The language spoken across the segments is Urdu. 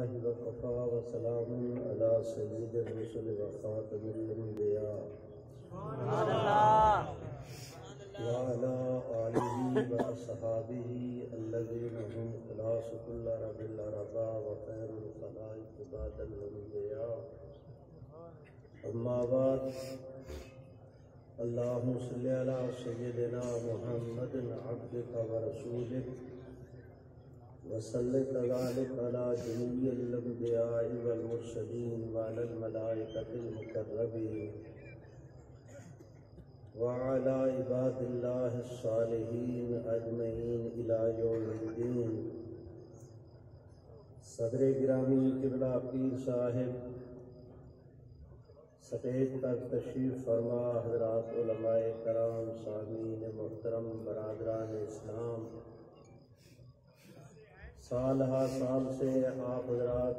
لله وكفى وسلام على سيد الرسل وخاتم الأنبياء وعلى آله وأصحابه الذين هم خلاص كل رب الرضا وخير الخلائق بعد الأنبياء. أما بعد، اللهم صل على سيدنا محمد عبدك ورسولك وسلط ذلك على جميع الأنبياء والمرسلين وعلى الملائكة المقربين وعلى عباد الله الصالحين أجمعين إلى يوم الدين. صدر گرامی قبلہ پیر صاحب سٹیج پر تشریف فرما، حضرات علماء کرام، سامعین محترم، برادران اسلام، سال ہا سال سے آپ حضرات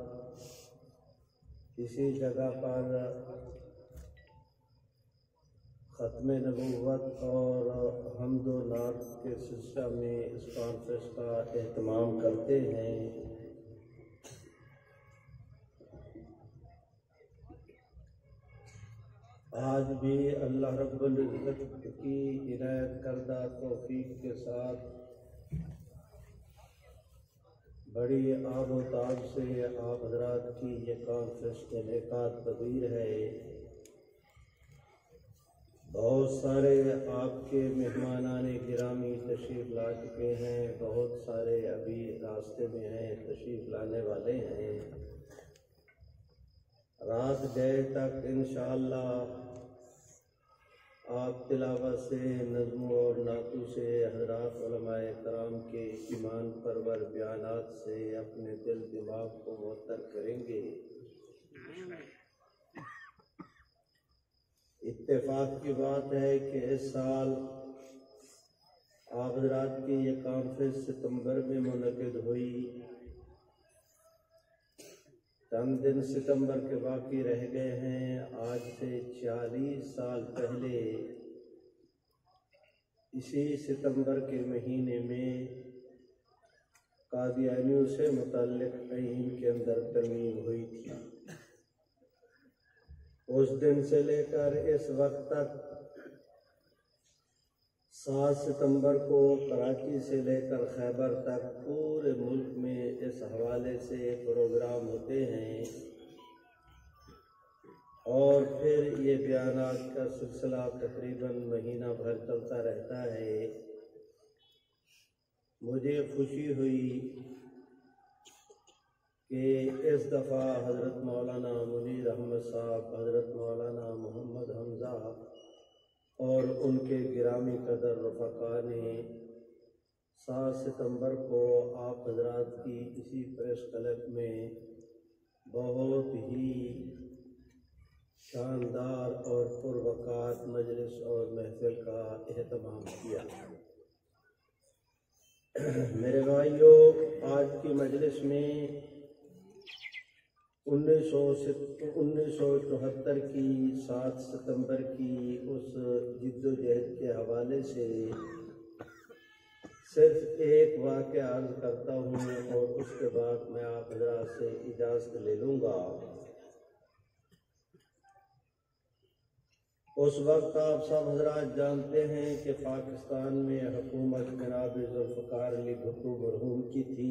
اسی جگہ پر ختم نبوت اور حمد و نعت کے سلسلہ میں اس کانفرنس کا اہتمام کرتے ہیں. آج بھی اللہ رب العزت کی عنایت کردہ توفیق کے ساتھ بڑی آب و تاب سے آپ حضرات کی یہ کانفرنس انعقاد پذیر ہے. بہت سارے آپ کے مہمانان گرامی تشریف لا چکے ہیں، بہت سارے ابھی راستے میں ہیں، تشریف لانے والے ہیں. رات گئے تک انشاءاللہ آپ تلاوت سے، نظم اور نعتوں سے، حضرات علماء کرام کے ایمان پرور بیانات سے اپنے دل دماغ کو معطر کریں گے. اتفاق کی بات ہے کہ اس سال آپ حضرات کی یہ کانفرنس ستمبر میں منعقد ہوئی. چند دن ستمبر کے باقی رہ گئے ہیں. آج سے 46 سال پہلے اسی ستمبر کے مہینے میں قادیانیوں سے متعلق آئین کے اندر ترمیم ہوئی تھی. اس دن سے لے کر اس وقت تک 7 ستمبر کو کراچی سے لے کر خیبر تک پورے ملک میں اس حوالے سے پروگرام ہوتے ہیں اور پھر یہ بیانات کا سلسلہ تقریباً مہینہ بھر چلتا رہتا ہے. مجھے خوشی ہوئی کہ اس دفعہ حضرت مولانا منیر احمد صاحب، حضرت مولانا محمد حمزہ اور ان کے گرامی قدر رفقا نے 7 ستمبر کو آپ حضرات کی اسی پریس کلب میں بہت ہی شاندار اور پروقار مجلس اور محفل کا اہتمام کیا. میرے بھائیوں، آج کی مجلس میں 1974 کی 7 ستمبر کی اس جد و جہد کے حوالے سے صرف ایک واقعہ عرض کرتا ہوں اور اس کے بعد میں آپ حضرات سے اجازت لے لوں گا. اس وقت آپ سب حضرات جانتے ہیں کہ پاکستان میں حکومت جناب ذوالفقار علی بھٹو مرحوم کی تھی.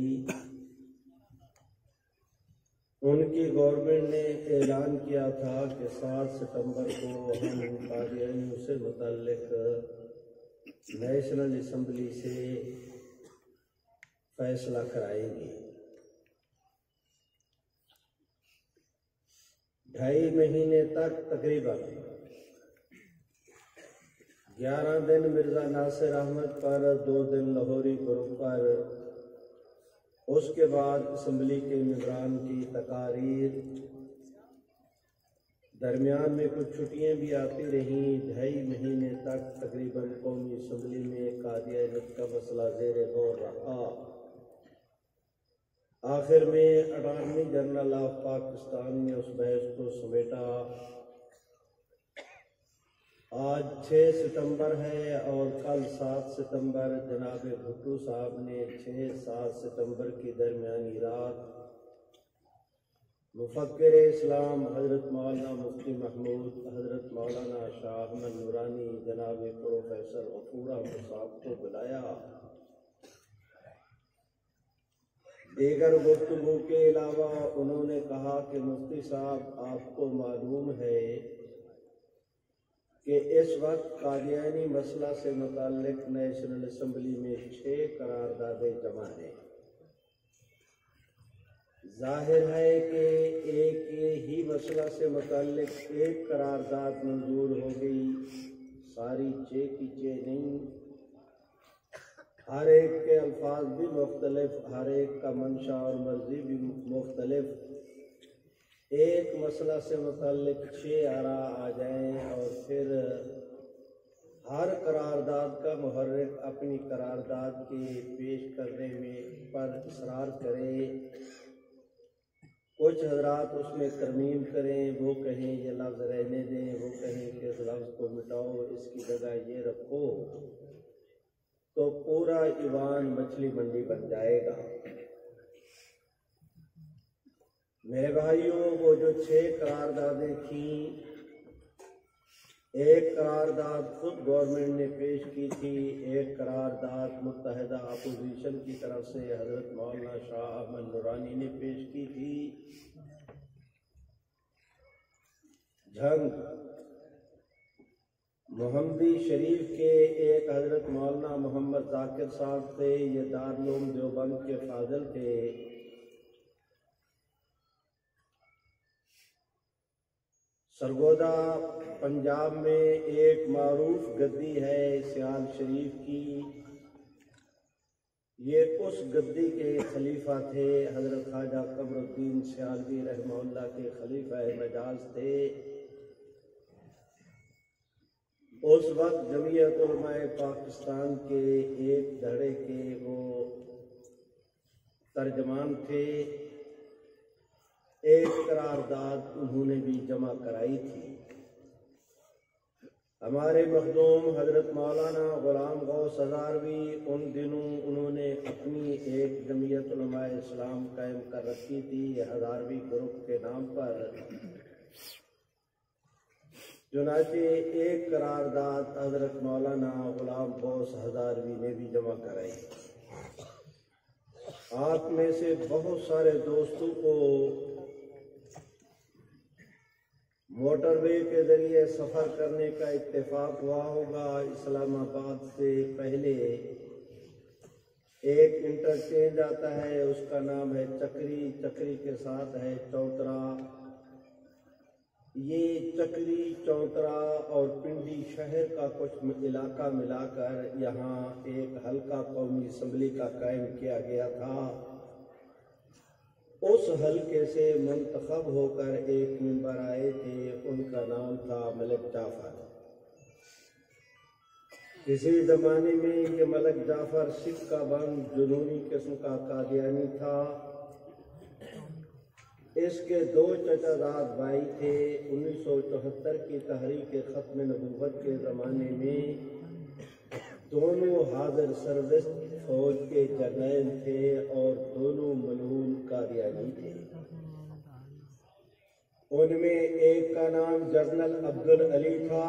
ان کی گورنمنٹ نے اعلان کیا تھا کہ 7 ستمبر کو ہم قادیانیوں سے متعلق نیشنل اسمبلی سے فیصلہ کرائیں گے. 2.5 مہینے تک تقریباً 11 دن مرزا ناصر احمد پر، 2 دن لاہوری گروپ پر، اس کے بعد اسمبلی کے ممبران کی تقاریر، درمیان میں کچھ چھٹیاں بھی آتی رہیں. 2.5 مہینے تک تقریباً قومی اسمبلی میں قادیانیت کا مسئلہ زیر غور رہا. آخر میں اٹارنی جنرل آف پاکستان نے اس بحث کو سمیٹا. آج 6 ستمبر ہے اور کل 7 ستمبر. جناب بھٹو صاحب نے 6-7 ستمبر کی درمیانی رات مفکر اسلام حضرت مولانا مفتی محمود حضرت مولانا شاہ احمد نورانی جناب پروفیسر غفور احمد صاحب کو بلایا۔ دیگر گفتگو کے علاوہ انہوں نے کہا کہ مفتی صاحب آپ کو معلوم ہے کہ اس وقت قادیانی مسئلہ سے متعلق نیشنل اسمبلی میں 6 قراردادیں جمع ہیں۔ ظاہر ہے کہ ایک ہی مسئلہ سے متعلق 1 قرارداد منظور ہو گئی، ساری 6 کی 6 نہیں، ہر ایک کے الفاظ بھی مختلف، ہر ایک کا منشا اور مرضی بھی مختلف۔ ایک مسئلہ سے متعلق 6 آراء آ جائیں اور پھر ہر قرارداد کا محرک اپنی قرارداد کے پیش کرنے میں پر اصرار کرے، کچھ حضرات اس میں ترمیم کریں، وہ کہیں یہ لفظ رہنے دیں، وہ کہیں کہ اس لفظ کو مٹاؤ، اس کی جگہ یہ رکھو، تو پورا ایوان مچھلی منڈی بن جائے گا۔ میرے بھائیوں، وہ جو 6 قراردادیں تھیں، ایک قرارداد خود گورنمنٹ نے پیش کی تھی، ایک قرارداد متحدہ اپوزیشن کی طرف سے حضرت مولانا شاہ احمد نورانی نے پیش کی تھی۔ جھنگ محمدی شریف کے ایک حضرت مولانا محمد ذاکر صاحب تھے، یہ دارالعلوم دیوبند کے فاضل تھے۔ سرگودا پنجاب میں ایک معروف گدی ہے سیال شریف کی، یہ اس گدی کے خلیفہ تھے، حضرت خواجہ قمر الدین سیالوی رحمہ اللہ کے خلیفہ مجاز تھے۔ اس وقت جمعیت علماء پاکستان کے ایک دھڑے کے وہ ترجمان تھے۔ ایک قرارداد انہوں نے بھی جمع کرائی تھی۔ ہمارے مخدوم حضرت مولانا غلام غوث ہزاروی، ان دنوں انہوں نے اپنی ایک جمعیت علماء اسلام قائم کر رکھی تھی ہزاروی گروپ کے نام پر۔ چنانچہ ایک قرارداد حضرت مولانا غلام غوث ہزاروی نے بھی جمع کرائی۔ آپ میں سے بہت سارے دوستوں کو موٹر وے کے ذریعے سفر کرنے کا اتفاق ہوا ہوگا۔ اسلام آباد سے پہلے ایک انٹرچینج آتا ہے، اس کا نام ہے چکری، چکری کے ساتھ ہے چوترا۔ یہ چکری، چوترا اور پنڈی شہر کا کچھ علاقہ ملا کر یہاں ایک حلقہ قومی اسمبلی کا قائم کیا گیا تھا۔ اس حلقے سے منتخب ہو کر ایک ممبر آئے تھے، ان کا نام تھا ملک جعفر۔ کسی زمانے میں یہ ملک جعفر سکہ بند جنونی قسم کا قادیانی تھا۔ اس کے 2 چچا زاد بھائی تھے۔ 1974 کی تحریک ختم نبوت کے زمانے میں دونوں حاضر سروس فوج کے جرنیل تھے اور دونوں ملعون قادیانی تھے۔ ان میں ایک کا نام جنرل عبدالعلی تھا،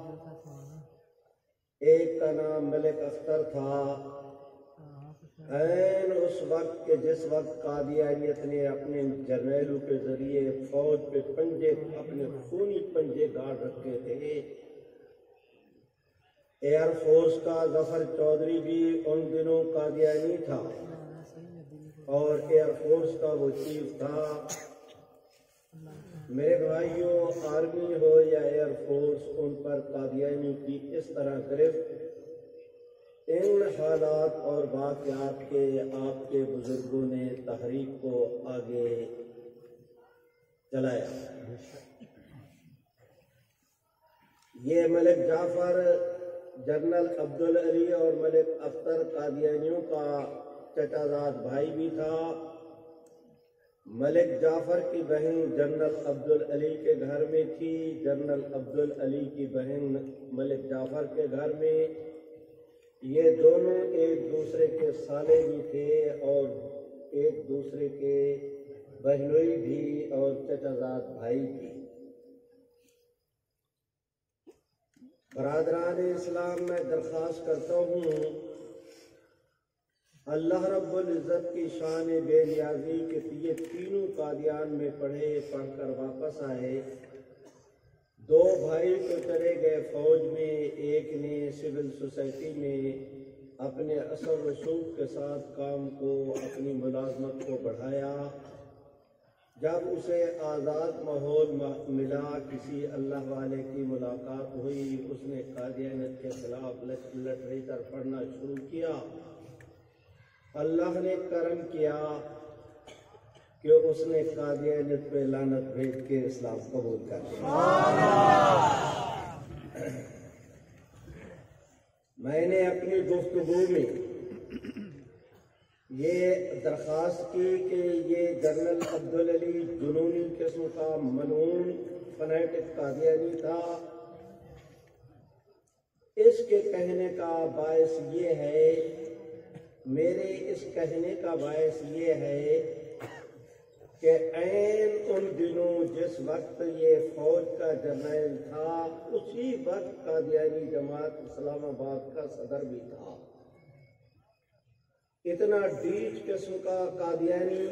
ایک کا نام ملک اختر تھا۔ عین اس وقت کے جس وقت قادیانیت نے اپنے جرنیلوں کے ذریعے فوج پہ پنجے، اپنے خونی پنجے گاڑ رکھے تھے۔ ایئر فورس کا ظفر چودھری بھی ان دنوں قادیانی تھا اور ایئر فورس کا وہ چیف تھا۔ میرے بھائیوں، آرمی ہو یا ایئر فورس، ان پر قادیانی کی اس طرح گرفت، ان حالات اور واقعات کے آپ کے بزرگوں نے تحریک کو آگے چلایا۔ یہ ملک جعفر، جنرل عبدالعلی اور ملک اختر قادیانیوں کا چچا زاد بھائی بھی تھا۔ ملک جعفر کی بہن جنرل عبدالعلی کے گھر میں تھی، جنرل عبدالعلی کی بہن ملک جعفر کے گھر میں۔ یہ دونوں ایک دوسرے کے سالے بھی تھے اور ایک دوسرے کے بہنوئی بھی اور چچا زاد بھائی بھی، برادران اسلام، میں درخواست کرتا ہوں اللہ رب العزت کی شان بے نیازی کہ یہ تینوں قادیان میں پڑھ کر واپس آئے۔ دو بھائی تو چلے گئے فوج میں، ایک نے سول سوسائٹی میں اپنے اثر رسوخ کے ساتھ کام کو، اپنی ملازمت کو بڑھایا۔ جب اسے آزاد ماحول ملا، کسی اللہ والے کی ملاقات ہوئی، اس نے قادیانیت کے خلاف لٹریچر پڑھنا شروع کیا۔ اللہ نے کرم کیا کہ اس نے قادیانیت پہ لعنت بھیج کے اسلام قبول کر لیا۔ میں نے اپنی گفتگو میں یہ درخواست کی کہ یہ جنرل عبدالعلی جنونی قسم کا ملعون فنیٹک قادیانی تھا۔ اس کے کہنے کا باعث یہ ہے، میرے اس کہنے کا باعث یہ ہے کہ عین ان دنوں جس وقت یہ فوج کا جرنیل تھا، اسی وقت قادیانی جماعت اسلام آباد کا صدر بھی تھا۔ اتنا ڈیٹ قسم کا قادیانی،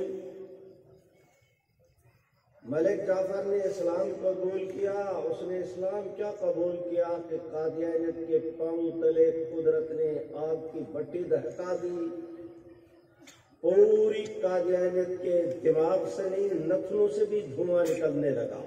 ملک جعفر نے اسلام قبول کیا۔ اس نے اسلام کیا قبول کیا کہ قادیانیت کے پاؤں تلے قدرت نے آگ کی بٹی دہکا دی۔ پوری قادیانیت کے دماغ سے نہیں، نتنوں سے بھی دھواں نکلنے لگا۔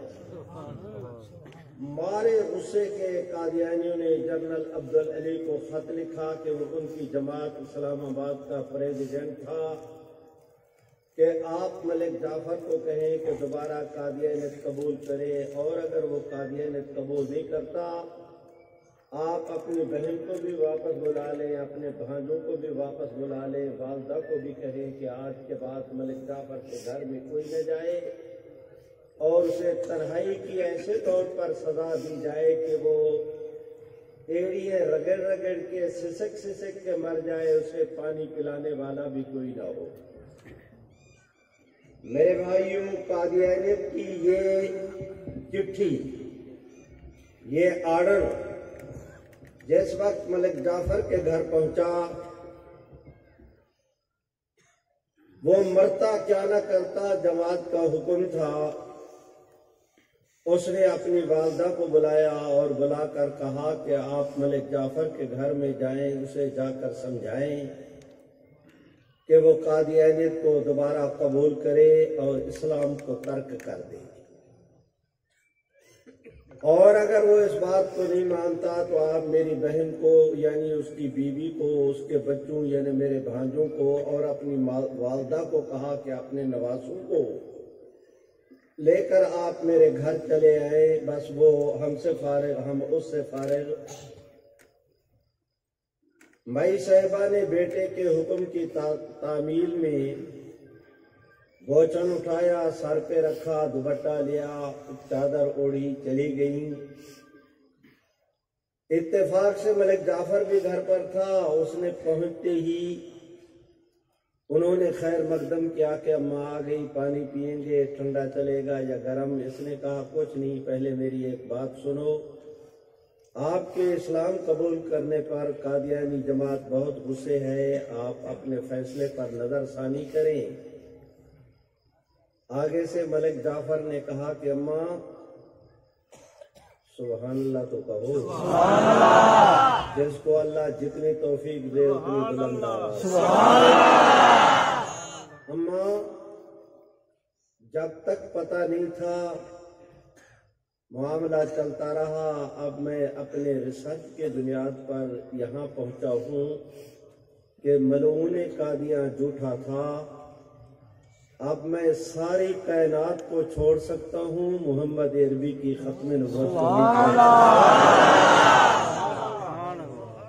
مارے غصے کے قادیانیوں نے جنرل عبدالعلی کو خط لکھا کہ وہ ان کی جماعت اسلام آباد کا پریزیڈنٹ تھا، کہ آپ ملک جعفر کو کہیں کہ دوبارہ قادیانیت قبول کرے، اور اگر وہ قادیانیت قبول نہیں کرتا، آپ اپنی بہن کو بھی واپس بلا لیں، اپنے بھانجوں کو بھی واپس بلا لیں، والدہ کو بھی کہیں کہ آج کے بعد ملک جعفر کے گھر میں کوئی نہ جائے، اور اسے تنہائی کی ایسے طور پر سزا دی جائے کہ وہ ایڑیاں رگڑ رگڑ کے سسک سسک کے مر جائے، اسے پانی پلانے والا بھی کوئی نہ ہو۔ میرے بھائیوں، قادیانیت کی یہ چٹھی، یہ آرڈر جس وقت ملک جعفر کے گھر پہنچا، وہ مرتا کیا نہ کرتا، جماعت کا حکم تھا۔ اس نے اپنی والدہ کو بلایا اور بلا کر کہا کہ آپ ملک جعفر کے گھر میں جائیں، اسے جا کر سمجھائیں کہ وہ قادیانیت کو دوبارہ قبول کرے اور اسلام کو ترک کر دے، اور اگر وہ اس بات کو نہیں مانتا تو آپ میری بہن کو، یعنی اس کی بیوی کو، اس کے بچوں یعنی میرے بھانجوں کو، اور اپنی والدہ کو کہا کہ اپنے نواسوں کو لے کر آپ میرے گھر چلے آئے، بس وہ ہم سے فارغ، ہم اس سے فارغ۔ مائی صاحبہ نے بیٹے کے حکم کی تعمیل میں گوچن اٹھایا، سر پہ رکھا، دوپٹہ لیا، چادر اوڑھی، چلی گئیں۔ اتفاق سے ملک جعفر بھی گھر پر تھا۔ اس نے پہنچتے ہی انہوں نے خیر مقدم کیا کہ اماں آ گئی، پانی پئیں گے، ٹھنڈا چلے گا یا گرم؟ اس نے کہا کچھ نہیں، پہلے میری ایک بات سنو۔ آپ کے اسلام قبول کرنے پر قادیانی جماعت بہت غصے ہے، آپ اپنے فیصلے پر نظر ثانی کریں۔ آگے سے ملک جعفر نے کہا کہ اماں سبحان اللہ تو کہو، جس کو اللہ جتنی توفیق دے اتنی بلند آواز۔ اماں، جب تک پتہ نہیں تھا معاملہ چلتا رہا، اب میں اپنے ریسرچ کے بنیاد پر یہاں پہنچا ہوں کہ ملعون قادیاں جھوٹا تھا۔ اب میں ساری کائنات کو چھوڑ سکتا ہوں، محمد عربی کی ختم نبوت کو بھی چھوڑ سکتا ہوں۔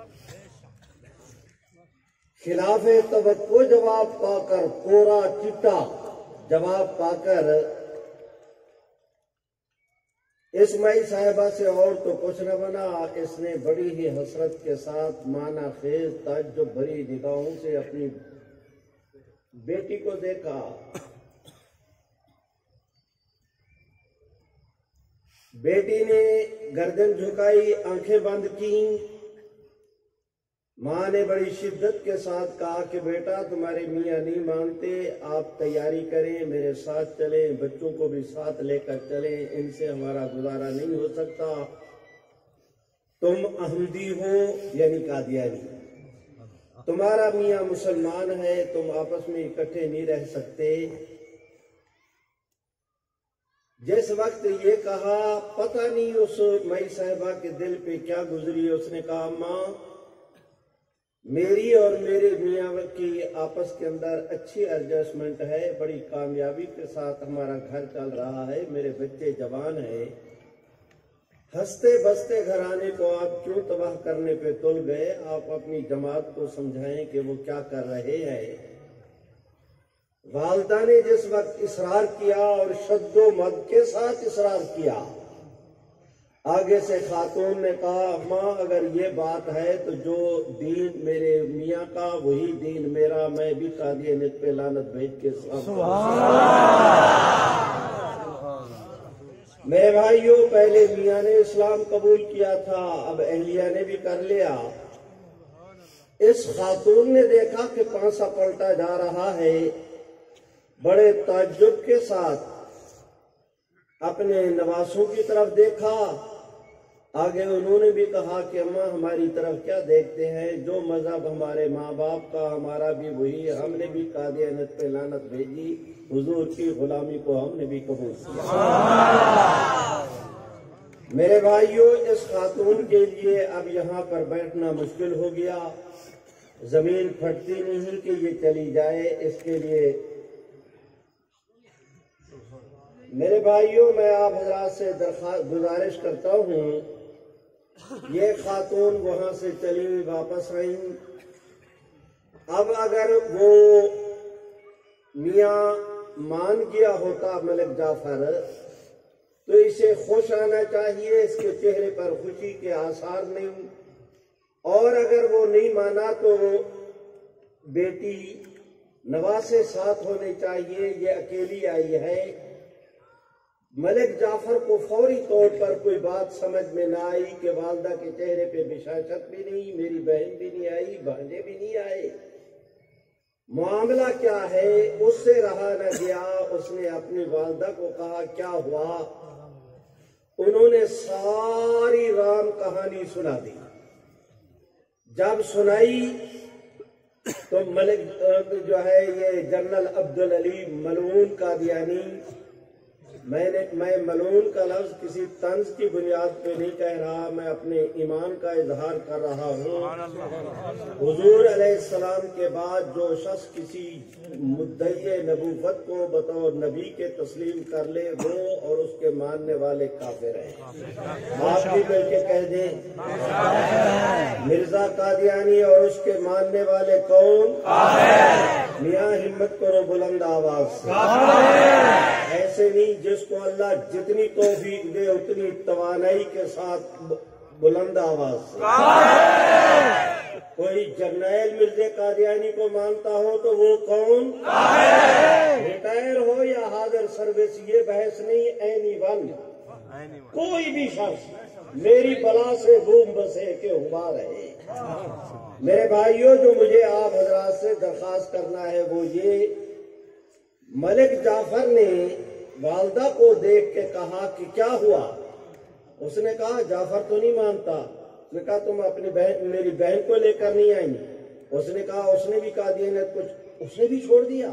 خلاف توقع جواب پا کر، کوڑا چٹا جواب پا کر، اس مائی صاحبہ سے اور تو کچھ نہ بنا۔ اس نے بڑی ہی حسرت کے ساتھ معنی خیز تعجب بھری نگاہوں سے اپنی بیٹی کو دیکھا۔ بیٹی نے گردن جھکائی، آنکھیں بند کی۔ ماں نے بڑی شدت کے ساتھ کہا کہ بیٹا تمہارے میاں نہیں مانتے، آپ تیاری کریں، میرے ساتھ چلیں، بچوں کو بھی ساتھ لے کر چلیں، ان سے ہمارا گزارا نہیں ہو سکتا، تم احمدی ہو یعنی قادیانی، تمہارا میاں مسلمان ہے، تم آپس میں اکٹھے نہیں رہ سکتے۔ جس وقت یہ کہا پتہ نہیں اس مئی صاحبہ کے دل پہ کیا گزری، اس نے کہا ماں میری اور میرے میاں کی آپس کے اندر اچھی ایڈجسٹمنٹ ہے، بڑی کامیابی کے ساتھ ہمارا گھر چل رہا ہے، میرے بچے جوان ہیں، ہنستے بستے گھرانے کو آپ کیوں تباہ کرنے پہ تل گئے؟ آپ اپنی جماعت کو سمجھائیں کہ وہ کیا کر رہے ہیں۔ والدہ نے جس وقت اصرار کیا اور شد و مد کے ساتھ اصرار کیا، آگے سے خاتون نے کہا ماں اگر یہ بات ہے تو جو دین میرے میاں کا وہی دین میرا، میں بھی قادیانیت پہ لعنت بھیج کے میرے بھائیوں، پہلے میاں نے اسلام قبول کیا تھا، اب اہلیہ نے بھی کر لیا۔ اس خاتون نے دیکھا کہ پانسا پلٹا جا رہا ہے، بڑے تعجب کے ساتھ اپنے نواسوں کی طرف دیکھا، آگے انہوں نے بھی کہا کہ اماں ہماری طرف کیا دیکھتے ہیں، جو مذہب ہمارے ماں باپ کا ہمارا بھی وہی، ہم نے بھی قادیانیت پہ لعنت بھیجی، حضور کی غلامی کو ہم نے بھی قبول کیا۔ میرے بھائیوں، اس خاتون کے لیے اب یہاں پر بیٹھنا مشکل ہو گیا، زمین پھٹتی نہیں کہ یہ چلی جائے، اس کے لیے میرے بھائیوں میں آپ حضرات سے گزارش کرتا ہوں، یہ خاتون وہاں سے چلی واپس آئیں، اب اگر وہ میاں مان گیا ہوتا ملک جعفر تو اسے خوش آنا چاہیے، اس کے چہرے پر خوشی کے آثار نہیں، اور اگر وہ نہیں مانا تو بیٹی نواسے ساتھ ہونے چاہیے، یہ اکیلی آئی ہے۔ ملک جعفر کو فوری طور پر کوئی بات سمجھ میں نہ آئی کہ والدہ کے چہرے پہ بشاشت بھی نہیں، میری بہن بھی نہیں آئی، بھانجے بھی نہیں آئے، معاملہ کیا ہے؟ اس سے رہا نہ گیا، اس نے اپنی والدہ کو کہا کیا ہوا؟ انہوں نے ساری رام کہانی سنا دی۔ جب سنائی تو ملک جو ہے یہ جنرل عبدالعلی ملعون قادیانی، میں ملعون کا لفظ کسی طنز کی بنیاد پہ نہیں کہہ رہا، میں اپنے ایمان کا اظہار کر رہا ہوں۔ حضور علیہ السلام کے بعد جو شخص کسی مدعی نبوت کو بطور نبی کے تسلیم کر لے وہ اور اس کے ماننے والے کافر ہیں۔ آپ بھی مل کے کہہ دیں مرزا قادیانی اور اس کے ماننے والے کون؟ میاں ہمت کرو بلند آواز سے، ایسے نہیں جس کو اللہ جتنی توفیق دے اتنی توانائی کے ساتھ بلند آواز سے۔ کوئی جرنیل مرزا قادیانی کو مانتا ہو تو وہ کون؟ ریٹائر ہو یا حاضر سروس، یہ بحث نہیں، اینی ون، کوئی بھی شخص میری بلا سے بوم بسے کے ہوا رہے۔ میرے بھائیوں، جو مجھے آپ حضرات سے درخواست کرنا ہے وہ یہ، ملک جعفر نے والدہ کو دیکھ کے کہا کہ کیا ہوا؟ اس نے کہا جعفر تو نہیں مانتا۔ اس نے کہا تم اپنی بہن میری بہن کو لے کر نہیں آئی؟ اس نے کہا اس نے بھی قادیانیت کچھ اس نے بھی چھوڑ دیا،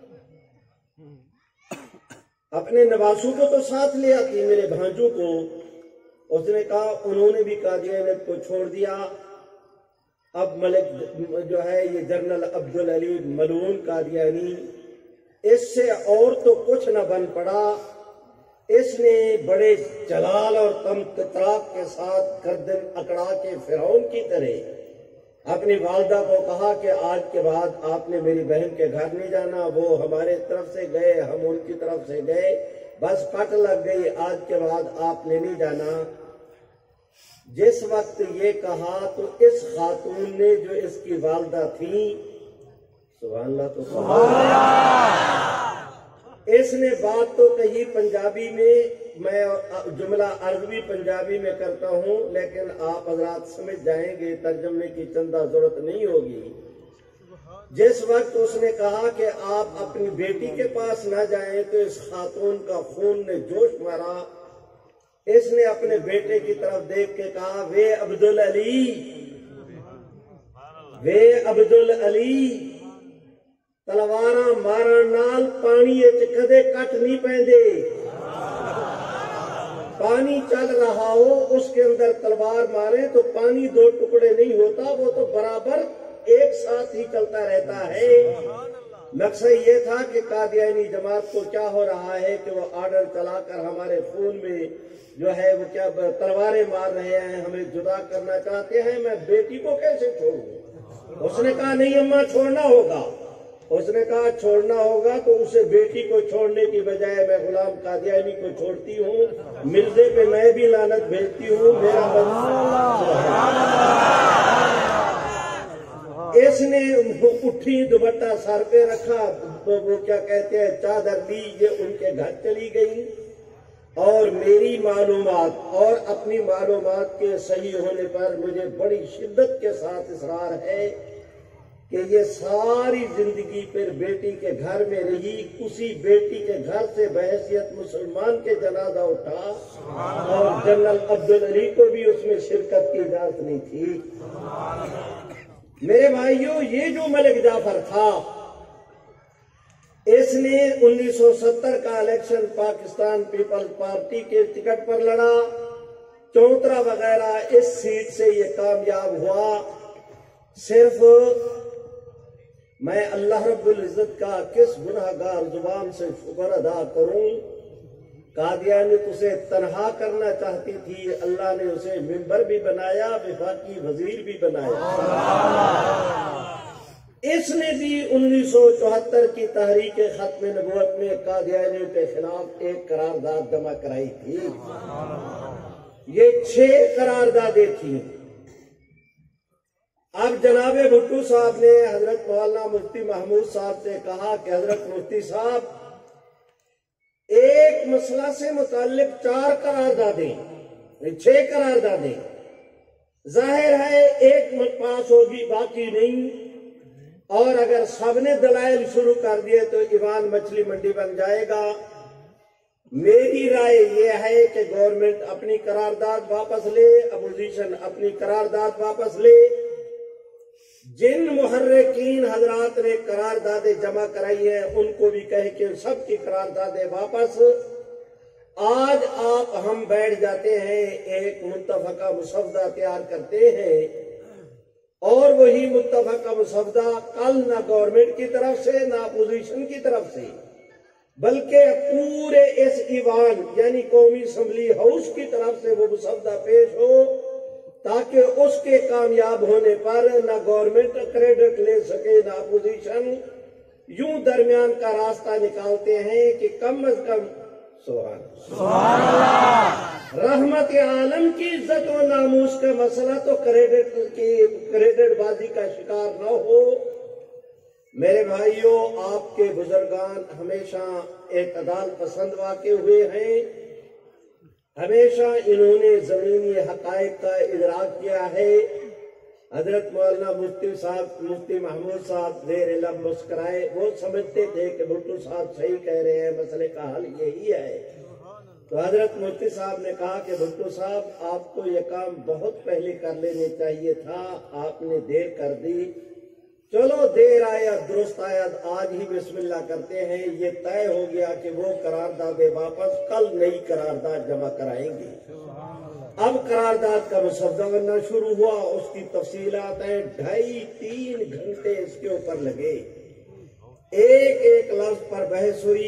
اپنے نواسوں کو تو ساتھ لے آتی، میرے بھانجوں کو۔ اس نے کہا انہوں نے بھی قادیانیت کو چھوڑ دیا۔ اب ملک جو ہے یہ جنرل عبدالعلی ملعون قادیانی، اس سے اور تو کچھ نہ بن پڑا، اس نے بڑے جلال اور تمطراق کے ساتھ گردن اکڑا کے فرعون کی طرح اپنی والدہ کو کہا کہ آج کے بعد آپ نے میری بہن کے گھر نہیں جانا، وہ ہمارے طرف سے گئے، ہم ان کی طرف سے گئے، بس پٹ لگ گئی، آج کے بعد آپ نے نہیں جانا۔ جس وقت یہ کہا تو اس خاتون نے جو اس کی والدہ تھی، سبحان اللہ تو اس نے بات تو کہی پنجابی میں، میں جملہ عربی پنجابی میں کرتا ہوں، لیکن آپ حضرات سمجھ جائیں گے، ترجمے کی چندہ ضرورت نہیں ہوگی۔ جس وقت اس نے کہا کہ آپ اپنی بیٹی کے پاس نہ جائیں تو اس خاتون کا خون نے جوش مارا۔ اس نے اپنے بیٹے کی طرف دیکھ کے کہا، وے عبدالعلی، وے عبدالعلی، تلواراں مارن نال پانی کدے کٹ نہیں پیندے۔ پانی چل رہا ہو، اس کے اندر تلوار مارے تو پانی دو ٹکڑے نہیں ہوتا، وہ تو برابر ایک ساتھ ہی چلتا رہتا ہے۔ مقصد یہ تھا کہ قادیانی جماعت کو کیا ہو رہا ہے کہ وہ آرڈر چلا کر ہمارے خون میں جو ہے وہ کیا تلواریں مار رہے ہیں، ہمیں جدا کرنا چاہتے ہیں، میں بیٹی کو کیسے چھوڑوں؟ اس نے کہا نہیں اماں چھوڑنا ہوگا۔ اس نے کہا چھوڑنا ہوگا تو اسے بیٹی کو چھوڑنے کی بجائے میں غلام قادیانی کو چھوڑتی ہوں، مرزے پہ میں بھی لعنت بھیجتی ہوں، میرا اس نے اٹھی، دوپٹہ سر پہ رکھا، وہ کیا کہتے ہیں چادر لی، یہ ان کے گھر چلی گئی۔ اور میری معلومات اور اپنی معلومات کے صحیح ہونے پر مجھے بڑی شدت کے ساتھ اصرار ہے کہ یہ ساری زندگی پھر بیٹی کے گھر میں رہی، اسی بیٹی کے گھر سے بحیثیت مسلمان کے جنازہ اٹھا، اور جنرل عبدالعلی کو بھی اس میں شرکت کی اجازت نہیں تھی۔ میرے بھائیوں، یہ جو ملک جعفر تھا، اس نے 1970 کا الیکشن پاکستان پیپلز پارٹی کے ٹکٹ پر لڑا، چوترا وغیرہ اس سیٹ سے یہ کامیاب ہوا۔ صرف میں اللہ رب العزت کا کس گناہگار زبان سے شکر ادا کروں، قادیانی اسے تنہا کرنا چاہتی تھی، اللہ نے اسے ممبر بھی بنایا، وفاقی وزیر بھی بنایا۔ اس نے بھی 1974 کی تحریک ختم نبوت میں قادیانیوں کے خلاف ایک قرارداد جمع کرائی تھی۔ یہ 6 قراردادیں تھیں۔ اب جناب بھٹو صاحب نے حضرت مولانا مفتی محمود صاحب سے کہا کہ حضرت مفتی صاحب، ایک مسئلہ سے متعلق 4 قراردادیں، 6 قراردادیں، ظاہر ہے ایک پاس ہوگی باقی نہیں، اور اگر سب نے دلائل شروع کر دیے تو ایوان مچھلی منڈی بن جائے گا۔ میری رائے یہ ہے کہ گورنمنٹ اپنی قرارداد واپس لے، اپوزیشن اپنی قرارداد واپس لے۔ جن محرکین حضرات نے قراردادیں جمع کرائی ہیں ان کو بھی کہے کہ سب کی قراردادیں واپس۔ آج آپ ہم بیٹھ جاتے ہیں، ایک متفقہ مسودہ تیار کرتے ہیں، اور وہی متفقہ مسودہ کل نہ گورنمنٹ کی طرف سے نہ اپوزیشن کی طرف سے بلکہ پورے اس ایوان یعنی قومی اسمبلی ہاؤس کی طرف سے وہ مسودہ پیش ہو، تاکہ اس کے کامیاب ہونے پر نہ گورنمنٹ کریڈٹ لے سکے نہ اپوزیشن۔ یوں درمیان کا راستہ نکالتے ہیں کہ کم از کم سبحان اللہ، رحمت عالم کی عزت و ناموس کا مسئلہ تو کریڈٹ بازی کا شکار نہ ہو۔ میرے بھائیوں، آپ کے بزرگان ہمیشہ اعتدال پسند واقع ہوئے ہیں، ہمیشہ انہوں نے زمینی حقائق کا ادراک کیا ہے۔ حضرت مولانا مفتی صاحب، مفتی محمود صاحب زیر لب مسکرائے، وہ سمجھتے تھے کہ بھٹو صاحب صحیح کہہ رہے ہیں، مسئلے کا حل یہی ہے۔ تو حضرت مفتی صاحب نے کہا کہ بھٹو صاحب، آپ کو یہ کام بہت پہلے کر لینے چاہیے تھا، آپ نے دیر کر دی۔ چلو دیر آیا درست آیا، آج ہی بسم اللہ کرتے ہیں۔ یہ طے ہو گیا کہ وہ قراردادیں واپس، کل نئی قرارداد جمع کرائیں گے۔ اب قرارداد کا مسودہ بننا شروع ہوا، اس کی تفصیلات ہیں، 2.5-3 گھنٹے اس کے اوپر لگے، ایک ایک لفظ پر بحث ہوئی۔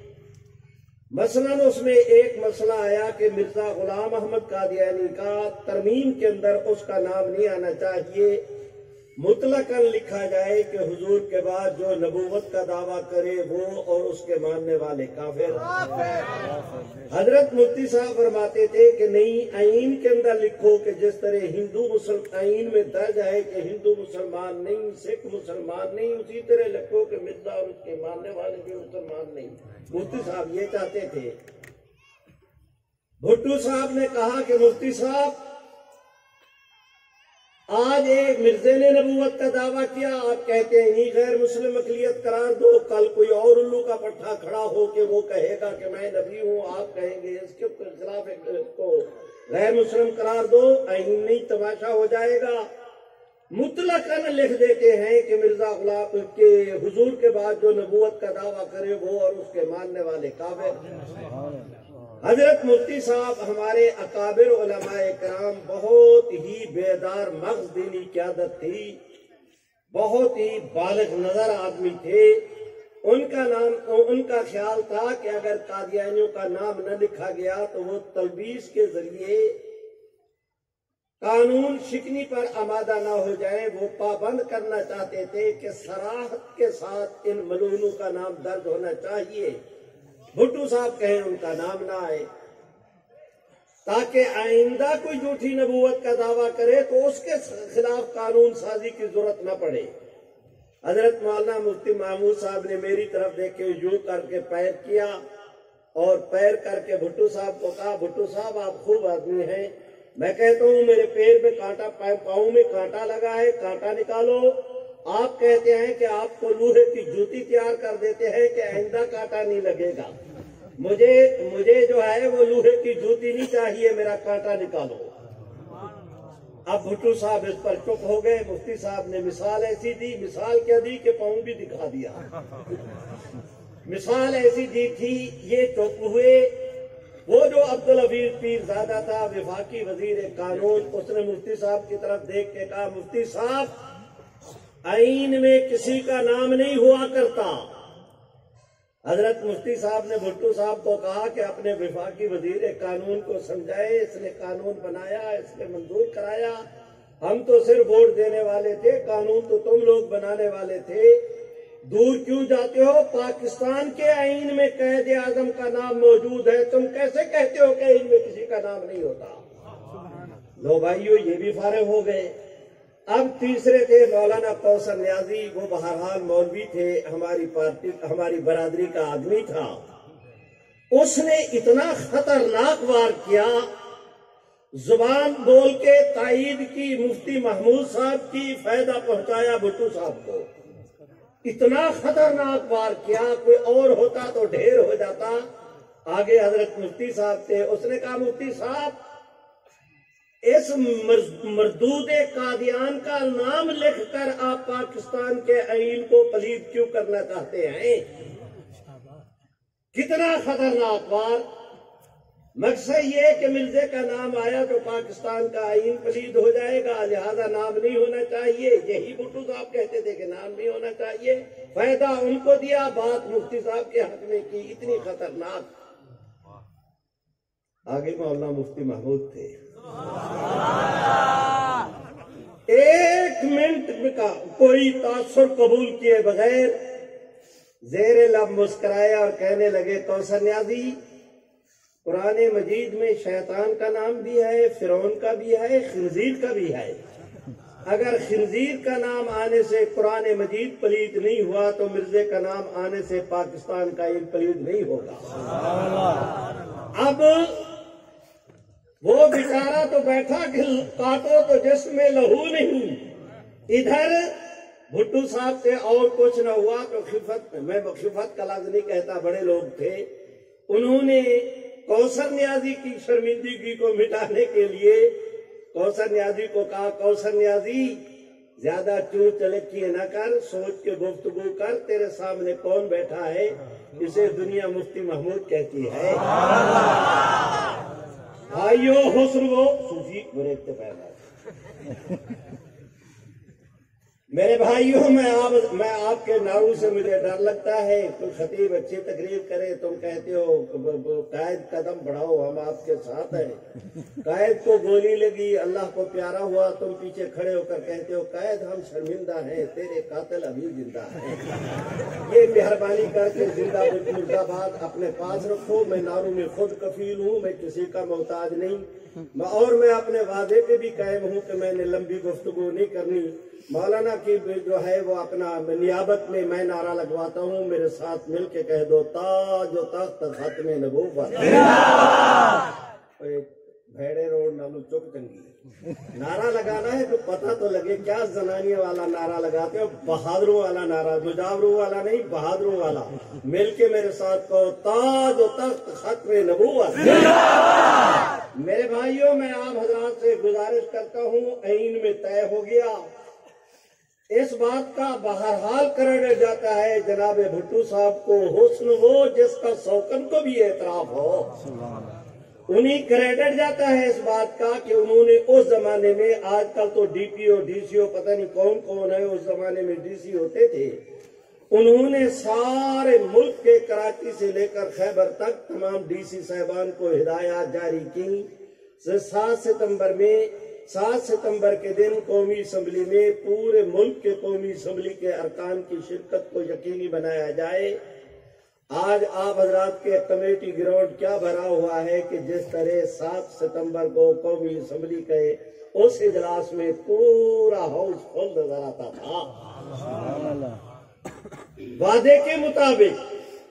مثلاً اس میں ایک مسئلہ آیا کہ مرزا غلام احمد قادیانی کا ترمیم کے اندر اس کا نام نہیں آنا چاہیے۔ مطلقاً لکھا جائے کہ حضور کے بعد جو نبوت کا دعویٰ کرے وہ اور اس کے ماننے والے کافر۔ حضرت مفتی صاحب فرماتے تھے کہ نہیں، آئین کے اندر لکھو کہ جس طرح ہندو مسلم آئین میں درج ہے کہ ہندو مسلمان نہیں، سکھ مسلمان نہیں، اسی طرح لکھو کہ مرزا اور اس کے ماننے والے بھی مسلمان نہیں۔ مفتی صاحب یہ چاہتے تھے۔ بھٹو صاحب نے کہا کہ مفتی صاحب آج ایک مرزے نے نبوت کا دعویٰ کیا، آپ کہتے ہیں نہیں غیر مسلم اقلیت قرار دو، کل کوئی اور الو کا پٹھا کھڑا ہو کے وہ کہے گا کہ میں نبی ہوں، آپ کہیں گے اس کے خلاف اس کو غیر مسلم قرار دو، آئین نہیں تماشا ہو جائے گا۔ مطلقاً لکھ دیتے ہیں کہ مرزا غلام کے حضور کے بعد جو نبوت کا دعویٰ کرے وہ اور اس کے ماننے والے کافر۔ حضرت مفتی صاحب ہمارے اکابر علماء کرام بہت ہی بیدار مغز دینی قیادت تھی، بہت ہی بالغ نظر آدمی تھے۔ ان کا خیال تھا کہ اگر قادیانیوں کا نام نہ لکھا گیا تو وہ تلبیس کے ذریعے قانون شکنی پر آمادہ نہ ہو جائیں۔ وہ پابند کرنا چاہتے تھے کہ صراحت کے ساتھ ان ملعونوں کا نام درج ہونا چاہیے۔ بھٹو صاحب کہیں ان کا نام نہ آئے تاکہ آئندہ کوئی جھوٹی نبوت کا دعویٰ کرے تو اس کے خلاف قانون سازی کی ضرورت نہ پڑے۔ حضرت مولانا مفتی محمود صاحب نے میری طرف دیکھے یوں کر کے پیر کیا اور پیر کر کے بھٹو صاحب کو کہا بھٹو صاحب آپ خوب آدمی ہیں، میں کہتا ہوں میرے پیر میں کانٹا، پاؤں میں کانٹا لگا ہے، کانٹا نکالو۔ آپ کہتے ہیں کہ آپ کو لوہے کی جوتی تیار کر دیتے ہیں کہ آئندہ کانٹا نہیں لگے گا، مجھے جو ہے وہ لوہے کی جوتی نہیں چاہیے، میرا کانٹا نکالو۔ اب بھٹو صاحب اس پر چپ ہو گئے۔ مفتی صاحب نے مثال ایسی دی، مثال کیا دی کہ پاؤں بھی دکھا دیا۔ مثال ایسی دی تھی، یہ چپ ہوئے۔ وہ جو عبدالحفیظ پیرزادہ تھا وفاقی وزیر قانون، اس نے مفتی صاحب کی طرف دیکھ کے کہا مفتی صاحب آئین میں کسی کا نام نہیں ہوا کرتا۔ حضرت مفتی صاحب نے بھٹو صاحب کو کہا کہ اپنے وفاقی وزیر قانون کو سمجھائے، اس نے قانون بنایا، اس نے منظور کرایا، ہم تو صرف ووٹ دینے والے تھے، قانون تو تم لوگ بنانے والے تھے، دور کیوں جاتے ہو؟ پاکستان کے آئین میں قائد اعظم کا نام موجود ہے، تم کیسے کہتے ہو کہ آئین میں کسی کا نام نہیں ہوتا؟ لو بھائیو یہ بھی فارغ ہو گئے۔ اب تیسرے تھے مولانا کوثر نیازی، وہ بہرحال مولوی تھے، ہماری برادری کا آدمی تھا۔ اس نے اتنا خطرناک وار کیا، زبان بول کے تائید کی مفتی محمود صاحب کی، فائدہ پہنچایا بھٹو صاحب کو۔ اتنا خطرناک وار کیا، کوئی اور ہوتا تو ڈھیر ہو جاتا۔ آگے حضرت مفتی صاحب تھے، اس نے کہا مفتی صاحب اس مردود قادیان کا نام لکھ کر آپ پاکستان کے آئین کو پلید کیوں کرنا چاہتے ہیں؟ کتنا خطرناک وار۔ مقصد یہ کہ مرزے کا نام آیا تو پاکستان کا آئین پلید ہو جائے گا، لہذا نام نہیں ہونا چاہیے۔ یہی بھٹو صاحب کہتے تھے کہ نام نہیں ہونا چاہیے، فائدہ ان کو دیا، بات مفتی صاحب کے حق میں کی، اتنی خطرناک۔ آگے مولانا مفتی محمود تھے، ایک منٹ کا کوئی تاثر قبول کیے بغیر زیر لب مسکرائے اور کہنے لگے کوثر نیازی قرآن مجید میں شیطان کا نام بھی ہے، فرعون کا بھی ہے، خنزیر کا بھی ہے۔ اگر خنزیر کا نام آنے سے قرآن مجید پلید نہیں ہوا تو مرزے کا نام آنے سے پاکستان کا علم پلید نہیں ہوگا۔ اب وہ بیچارہ تو بیٹھا کہ کاٹو تو جسم میں لہو نہیں، ادھر بھٹو صاحب سے اور کچھ نہ ہوا تو خفت، میں خفت کا لفظ نہیں کہتا، بڑے لوگ تھے، انہوں نے کوثر نیازی کی شرمندگی کو مٹانے کے لیے کوثر نیازی کو کہا کوثر نیازی زیادہ چون چلکیے نہ کر، سوچ کے گفتگو کر، تیرے سامنے کون بیٹھا ہے، اسے دنیا مفتی محمود کہتی ہے۔ بھائیو حسن وہ صوفی بریکتے پیدا، میرے بھائیوں، میں آپ کے نعروں سے مجھے ڈر لگتا ہے. کوئی خطیب اچھی تقریر کرے، تم کہتے ہو قائد قدم بڑھاؤ، ہم آپ کے ساتھ ہیں. قائد کو گولی لگی، اللہ کو پیارا ہوا، تم پیچھے کھڑے ہو کر کہتے ہو قائد ہم شرمندہ ہیں، تیرے قاتل ابھی زندہ ہیں. یہ مہربانی کر کے زندہ مرد آباد اپنے پاس رکھو. میں نعروں میں خود کفیل ہوں، میں کسی کا محتاج نہیں. اور میں اپنے وعدے پہ بھی قائم ہوں کہ میں نے لمبی گفتگو نہیں کرنی. مولانا کی جو ہے وہ اپنا نیابت میں میں نعرہ لگواتا ہوں. میرے ساتھ مل کے کہہ دو تاج و تخت ختم نبوت. بھیڑے روڈ نالو چک چنگی. نعرہ لگانا ہے تو پتہ تو لگے کیا زنانیہ والا نعرہ لگاتے ہو. بہادروں والا نعرہ، مجاوروں والا نہیں، بہادروں والا. مل کے میرے ساتھ کہو تاج و تخت ختم نبوت. میرے بھائیوں، میں آپ حضرات سے گزارش کرتا ہوں، عین میں طے ہو گیا. اس بات کا بہرحال کریڈٹ جاتا ہے جناب بھٹو صاحب کو. حسن وہ جس کا سوکن کو بھی اعتراف ہو، انہیں کریڈٹ جاتا ہے اس بات کا کہ انہوں نے اس زمانے میں، آج کل تو D P O D C او پتہ نہیں کون کون ہے، اس زمانے میں ڈی سی ہوتے تھے. انہوں نے سارے ملک کے کراچی سے لے کر خیبر تک تمام ڈی سی صاحبان کو ہدایات جاری کی. 7 ستمبر کے دن قومی اسمبلی میں پورے ملک کے قومی اسمبلی کے ارکان کی شرکت کو یقینی بنایا جائے. آج آپ حضرات کے کمیٹی گراؤنڈ کیا بھرا ہوا ہے کہ جس طرح 7 ستمبر کو قومی اسمبلی کے اس اجلاس میں پورا ہاؤس فل نظر آتا تھا. وعدے کے مطابق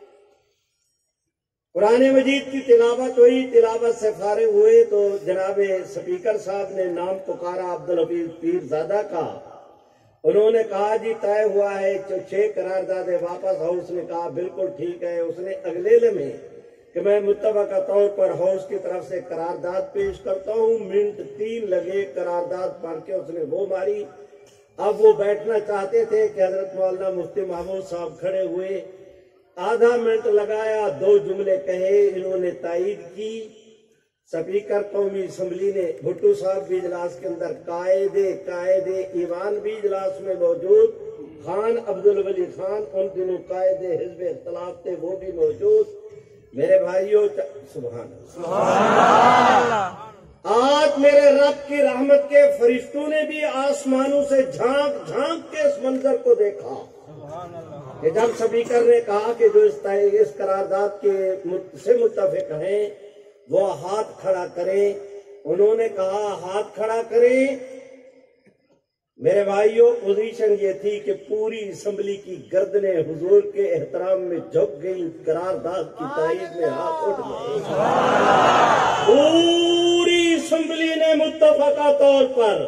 قرآن مجید کی تلاوت ہوئی. تلاوت سے فارغ ہوئے تو جناب سپیکر صاحب نے نام پکارا عبدالحفیظ پیر زادہ کا. انہوں نے کہا جی طے ہوا ہے 6 قراردادیں واپس. ہاؤس نے کہا بالکل ٹھیک ہے. اس نے اگلے لمحے کہ میں متفقہ طور پر ہاؤس کی طرف سے قرارداد پیش کرتا ہوں. منٹ 3 لگے قرارداد پڑھ کے اس نے وہ ماری. اب وہ بیٹھنا چاہتے تھے کہ حضرت مولانا مفتی محمود صاحب کھڑے ہوئے. آدھا منٹ لگایا، 2 جملے کہے، انہوں نے تائید کی. سپیکر قومی اسمبلی نے، بھٹو صاحب بھی اجلاس کے اندر، قائد ایوان بھی اجلاس میں موجود، خان عبدالولی خان ان دنوں قائد حزب اختلاف تھے، وہ بھی موجود. میرے بھائیوں، سبحان اللہ. آج میرے رب کی رحمت کے فرشتوں نے بھی آسمانوں سے جھانک جھانک کے اس منظر کو دیکھا کہ جب سپیکر نے کہا کہ جو اس قرارداد کے سے متفق ہیں وہ ہاتھ کھڑا کریں. انہوں نے کہا ہاتھ کھڑا کریں. میرے بھائیوں، پوزیشن یہ تھی کہ پوری اسمبلی کی گردنیں حضور کے احترام میں جھک گئی. قرارداد کی تائید میں ہاتھ اٹھ گئے. پوری اسمبلی نے متفقہ طور پر.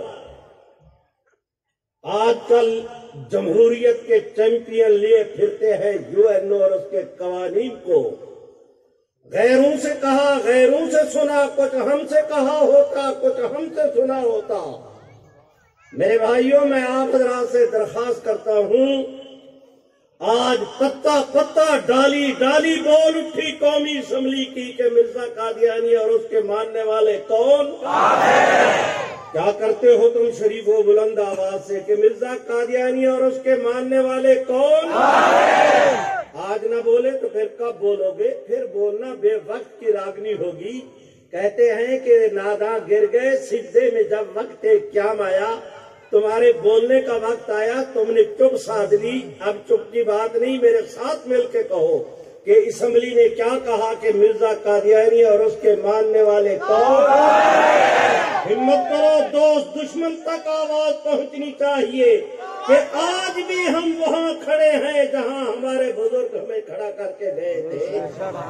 آج کل جمہوریت کے چیمپئن لیے پھرتے ہیں یو این او اور اس کے قوانین کو. غیروں سے کہا، غیروں سے سنا، کچھ ہم سے کہا ہوتا، کچھ ہم سے سنا ہوتا. میرے بھائیوں، میں آپ حضرات سے درخواست کرتا ہوں، آج پتا پتا ڈالی ڈالی بول اٹھی قومی اسمبلی کی کہ مرزا قادیانی اور اس کے ماننے والے کون؟ کیا کرتے ہو تم شریف و بلند آواز سے کہ مرزا قادیانی اور اس کے ماننے والے کون؟ آج نہ بولے تو پھر کب بولو گے؟ پھر بولنا بے وقت کی راگنی ہوگی. کہتے ہیں کہ ناداں گر گئے سجدے میں جب وقت قیام آیا. تمہارے بولنے کا وقت آیا، تم نے چپ سادھ لی. اب چپ کی بات نہیں، میرے ساتھ مل کے کہو کہ اسمبلی نے کیا کہا کہ مرزا قادیانی اور اس کے ماننے والے کون؟ ہمت کرو دوست، دشمن تک آواز پہنچنی چاہیے کہ آج بھی ہم وہاں کھڑے ہیں جہاں ہمارے بزرگ ہمیں کھڑا کر کے گئے تھے.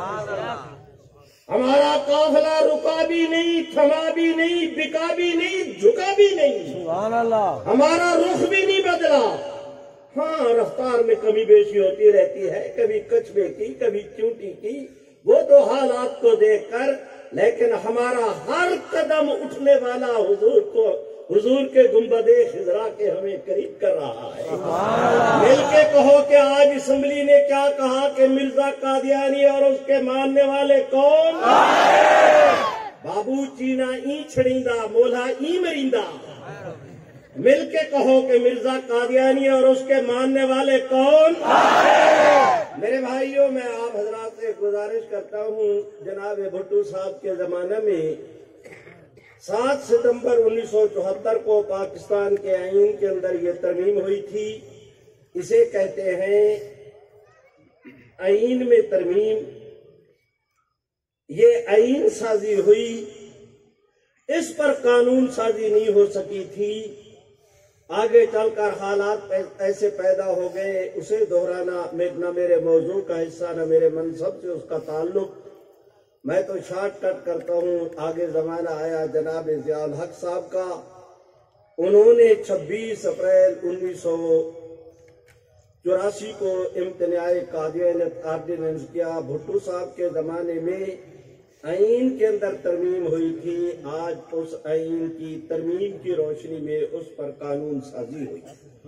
ہمارا قافلہ رکا بھی نہیں، تھما بھی نہیں، بکا بھی نہیں، جھکا بھی نہیں. ہمارا رخ بھی نہیں بدلا. ہاں، رفتار میں کمی بیشی ہوتی رہتی ہے، کبھی کچبے کی، کبھی چونٹی کی، وہ تو حالات کو دیکھ کر. لیکن ہمارا ہر قدم اٹھنے والا حضور کے گنبد خضرا کے ہمیں قریب کر رہا ہے. مل کے کہو کہ آج اسمبلی نے کیا کہا کہ مرزا قادیانی اور اس کے ماننے والے کون؟ بابو چینا ای چھڑیندا، مولا ای مریندا. مل کے کہو کہ مرزا قادیانی اور اس کے ماننے والے کون؟ میرے بھائیوں، میں آپ حضرات سے گزارش کرتا ہوں، جناب بھٹو صاحب کے زمانے میں 7 ستمبر 1974 کو پاکستان کے آئین کے اندر یہ ترمیم ہوئی تھی۔ اسے کہتے ہیں آئین میں ترمیم۔ یہ آئین سازی ہوئی، اس پر قانون سازی نہیں ہو سکی تھی۔ آگے چل کر حالات ایسے پیدا ہو گئے، اسے دہرانا نہ میرے موضوع کا حصہ نہ میرے منصب سے اس کا تعلق، میں تو شارٹ کٹ کرتا ہوں۔ آگے زمانہ آیا جناب ضیاء الحق صاحب کا، انہوں نے 26 اپریل 1984 کو امتناع قادیانیت آرڈیننس کیا۔ بھٹو صاحب کے زمانے میں آئین کے اندر ترمیم ہوئی تھی، آج اس آئین کی ترمیم کی روشنی میں اس پر قانون سازی ہوئی۔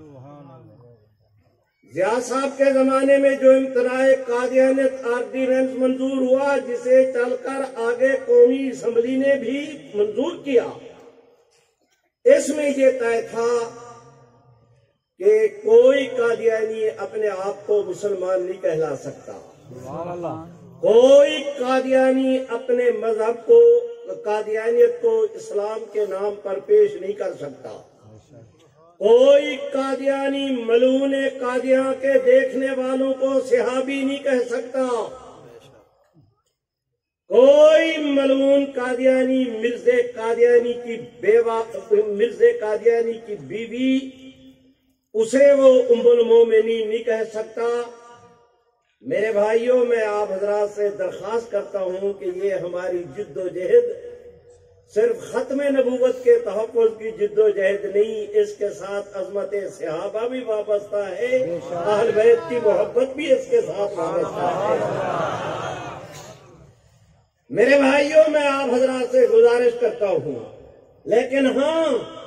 ضیاء صاحب کے زمانے میں جو امتناع قادیانیت آرڈیننس منظور ہوا، جسے چل کر آگے قومی اسمبلی نے بھی منظور کیا، اس میں یہ طے تھا کہ کوئی قادیانی اپنے آپ کو مسلمان نہیں کہلا سکتا، کوئی قادیانی اپنے مذہب کو، قادیانیت کو اسلام کے نام پر پیش نہیں کر سکتا، کوئی قادیانی ملعون قادیاں کے دیکھنے والوں کو صحابی نہیں کہہ سکتا، کوئی ملعون قادیانی مرزا قادیانی کی بیوہ، مرزا قادیانی کی بیوی، اسے وہ ام المومنین نہیں کہہ سکتا۔ میرے بھائیوں، میں آپ حضرات سے درخواست کرتا ہوں کہ یہ ہماری جد و جہد صرف ختم نبوت کے تحفظ کی جد و جہد نہیں، اس کے ساتھ عظمت صحابہ بھی وابستہ ہے، اہل بیت کی محبت بھی اس کے ساتھ وابستہ ہے۔ میرے بھائیوں، میں آپ حضرات سے گزارش کرتا ہوں، لیکن ہاں،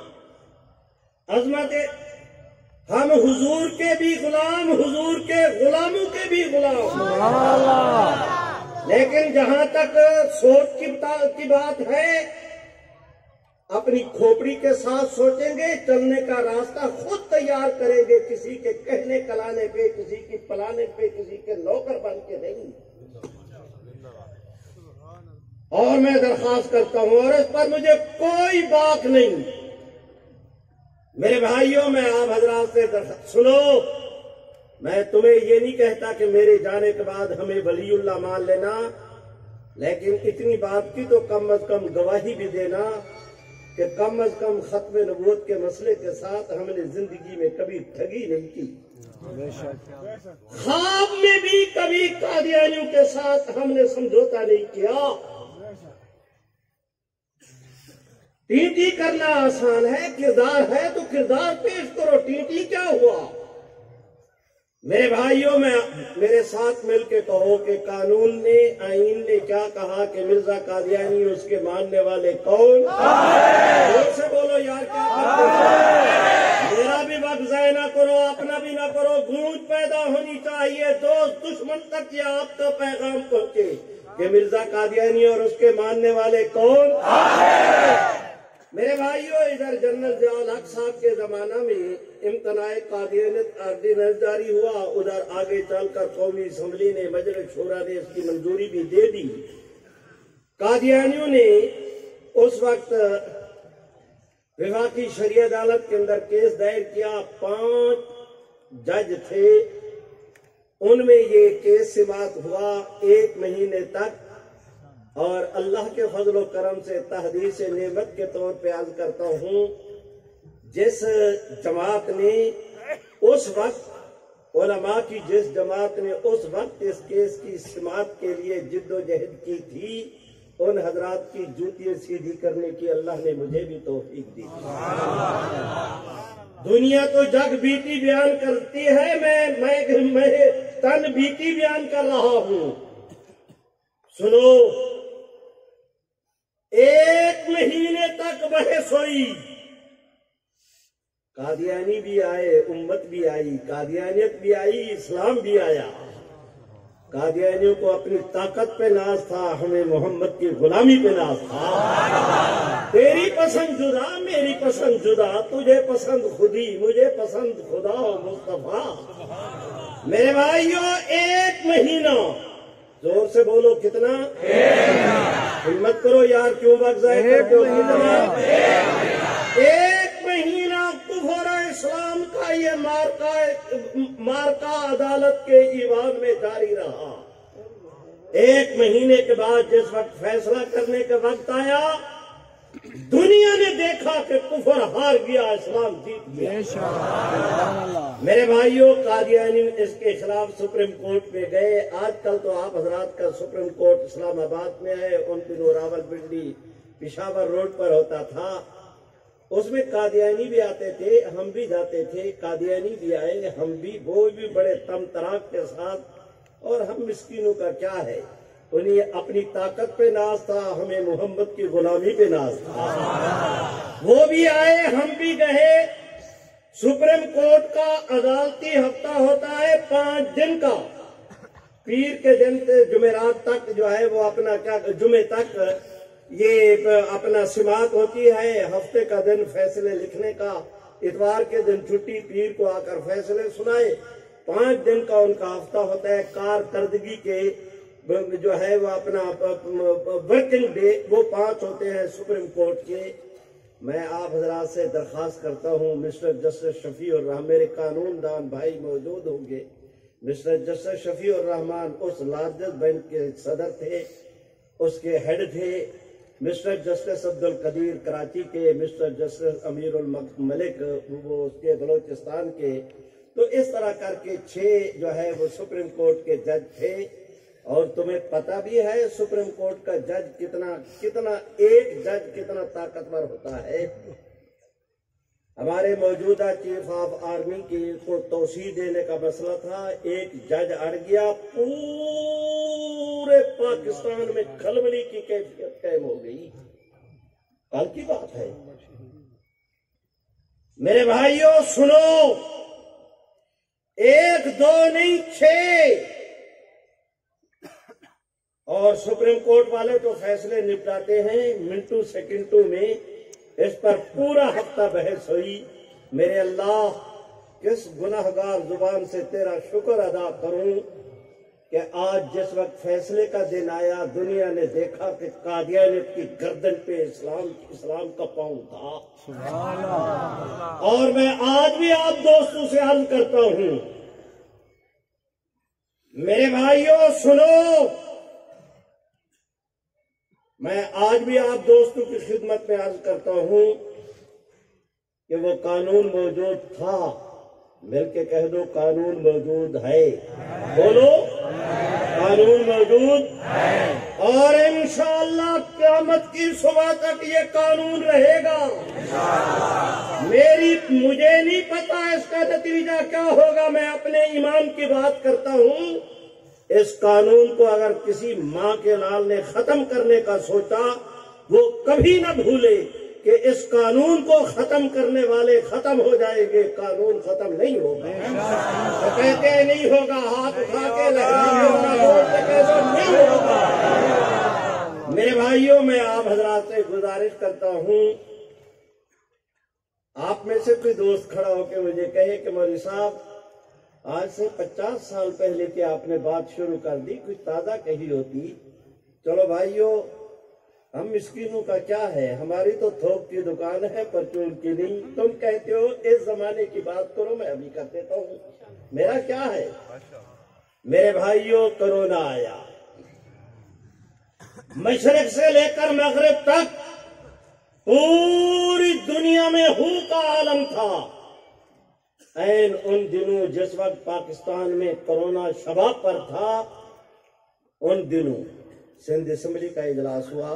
عظمت، ہم حضور کے بھی غلام، حضور کے غلاموں کے بھی غلام، لیکن جہاں تک سوچ کی بات ہے، اپنی کھوپڑی کے ساتھ سوچیں گے، چلنے کا راستہ خود تیار کریں گے، کسی کے کہنے کلانے پہ، کسی کی پلانے پہ، کسی کے نوکر بن کے نہیں۔ اور میں درخواست کرتا ہوں، اور اس پر مجھے کوئی باک نہیں، میرے بھائیوں، میں آپ حضرات سے سنو، میں تمہیں یہ نہیں کہتا کہ میرے جانے کے بعد ہمیں ولی اللہ مان لینا، لیکن اتنی بات کی تو کم از کم گواہی بھی دینا کہ کم از کم ختم نبوت کے مسئلے کے ساتھ ہم نے زندگی میں کبھی ٹھگی نہیں کی، خواب میں بھی کبھی قادیانیوں کے ساتھ ہم نے سمجھوتا نہیں کیا۔ ٹینٹی کرنا آسان ہے، کردار ہے تو کردار پیش کرو، ٹینٹی کیا ہوا؟ میرے بھائیوں، میں میرے ساتھ مل کے کہو کہ قانون نے، آئین نے کیا کہا کہ مرزا قادیانی اس کے ماننے والے کون؟ زور سے بولو یار، کیا کرتے؟ میرا بھی وقت ضائع نہ کرو، اپنا بھی نہ کرو، گونج پیدا ہونی چاہیے، دوست دشمن تک یہ آپ کا پیغام پہنچے کہ مرزا قادیانی اور اس کے ماننے والے کون؟ میرے بھائیوں، ادھر جنرل ضیاء الحق صاحب کے زمانہ میں امتناع قادیانیت آرڈیننس جاری ہوا، ادھر آگے چل کر قومی اسمبلی نے، مجلس شورا نے اس کی منظوری بھی دے دی۔ قادیانیوں نے اس وقت وفاقی شرعی عدالت کے اندر کیس دائر کیا، 5 جج تھے، ان میں یہ کیس سماعت ہوا 1 مہینے تک، اور اللہ کے فضل و کرم سے تحدیث نعمت کے طور پہ عرض کرتا ہوں، جس جماعت نے اس وقت، علماء کی جس جماعت نے اس وقت اس کیس کی سماعت کے لیے جد و جہد کی تھی، ان حضرات کی جوتیاں سیدھی کرنے کی اللہ نے مجھے بھی توفیق دی۔ دنیا تو جگ بیتی بیان کرتی ہے، میں تن بیتی بیان کر رہا ہوں۔ سنو، 1 مہینے تک بحث ہوئی، قادیانی بھی آئے، امت بھی آئی، قادیانیت بھی آئی، اسلام بھی آیا۔ قادیانیوں کو اپنی طاقت پہ ناز تھا، ہمیں محمد کی غلامی پہ ناز تھا۔ تیری پسند جدا میری پسند جدا، تجھے پسند خودی مجھے پسند خدا و مصطفیٰ۔ میرے بھائیوں ایک مہینہ، زور سے بولو کتنا؟ ہمت کرو یار، کیوں وقت ضائع کرتے ہو؟ کتنا؟ ایک مہینہ کفر اسلام کا یہ مارکا عدالت کے ایوان میں جاری رہا۔ ایک مہینے کے بعد جس وقت فیصلہ کرنے کا وقت آیا، دنیا نے دیکھا کہ کفر ہار گیا، اسلام جیت گیا۔ میرے بھائیوں قادیانی اس کے خلاف سپریم کورٹ میں گئے۔ آج کل تو آپ حضرات کا سپریم کورٹ اسلام آباد میں ہے، ان دنوں راول پنڈی پشاور روڈ پر ہوتا تھا۔ اس میں قادیانی بھی آتے تھے، ہم بھی جاتے تھے، قادیانی بھی آئے، ہم بھی، وہ بھی بڑے تم تراک کے ساتھ، اور ہم مسکینوں کا کیا ہے؟ انہیں اپنی طاقت پہ ناز تھا، ہمیں محمد کی غلامی پہ ناز تھا۔ وہ بھی آئے، ہم بھی گئے۔ سپریم کورٹ کا عدالتی ہفتہ ہوتا ہے 5 دن کا، پیر کے دن سے جمعرات تک جو ہے وہ اپنا جمعے تک یہ اپنا سماعت ہوتی ہے، ہفتے کا دن فیصلے لکھنے کا، اتوار کے دن چھٹی، پیر کو آ کر فیصلے سنائے۔ 5 دن کا ان کا ہفتہ ہوتا ہے، کارکردگی کے جو ہے وہ اپنا ورکنگ ڈے وہ 5 ہوتے ہیں سپریم کورٹ کے۔ میں آپ حضرات سے درخواست کرتا ہوں، مسٹر جسٹس شفیع الرحمان، میرے قانون دان بھائی موجود ہوں گے، مسٹر جسٹس شفیع الرحمان اس لارجسٹ بینچ کے صدر تھے، اس کے ہیڈ تھے۔ مسٹر جسٹس عبدالقدیر کراچی کے، مسٹر جسٹس امیر الملک وہ اس کے بلوچستان کے، تو اس طرح کر کے 6 جو ہے وہ سپریم کورٹ کے جج تھے۔ اور تمہیں پتہ بھی ہے سپریم کورٹ کا جج کتنا ایک جج کتنا طاقتور ہوتا ہے۔ ہمارے موجودہ چیف آف آرمی کو توسیع دینے کا مسئلہ تھا، ایک جج اڑ گیا، پورے پاکستان میں کھلبلی کی کیفیت قائم ہو گئی۔ کل کی بات ہے میرے بھائیوں، سنو، 1 2 نہیں 6، اور سپریم کورٹ والے تو فیصلے نپٹاتے ہیں منٹو سیکنڈوں میں۔ اس پر پورا ہفتہ بحث ہوئی۔ میرے اللہ، کس گناہگار زبان سے تیرا شکر ادا کروں کہ آج جس وقت فیصلے کا دن آیا، دنیا نے دیکھا کہ قادیانیت کی گردن پہ اسلام کا پاؤں تھا۔ اور میں آج بھی آپ دوستوں سے عرض کرتا ہوں، میرے بھائیوں سنو، میں آج بھی آپ دوستوں کی خدمت میں عرض کرتا ہوں کہ وہ قانون موجود تھا، مل کے کہہ دو قانون موجود ہے، بولو قانون موجود ہے، اور انشاءاللہ قیامت کی صبح تک یہ قانون رہے گا۔ مجھے نہیں پتا اس کا نتیجہ کیا ہوگا، میں اپنے ایمان کی بات کرتا ہوں۔ اس قانون کو اگر کسی ماں کے لال نے ختم کرنے کا سوچا، وہ کبھی نہ بھولے کہ اس قانون کو ختم کرنے والے ختم ہو جائیں گے، قانون ختم نہیں ہوگا۔ تو کہتے ہیں نہیں ہوگا، ہاتھ اٹھا کے نہیں ہوگا۔ میرے بھائیوں، میں آپ حضرات سے گزارش کرتا ہوں، آپ میں سے کوئی دوست کھڑا ہو کے مجھے کہے کہ مولوی صاحب آج سے 50 سال پہلے کی آپ نے بات شروع کر دی، کچھ تازہ کہی ہوتی۔ چلو بھائیوں، ہم مسکینوں کا کیا ہے، ہماری تو تھوک کی دکان ہے، پرچون کی نہیں۔ تم کہتے ہو اس زمانے کی بات کرو، میں ابھی کر دیتا ہوں، میرا کیا ہے۔ میرے بھائیوں، کرونا آیا، مشرق سے لے کر مغرب تک پوری دنیا میں ہو کا عالم تھا۔ این ان دنوں جس وقت پاکستان میں کرونا شباب پر تھا، ان دنوں سندھ اسمبلی کا اجلاس ہوا۔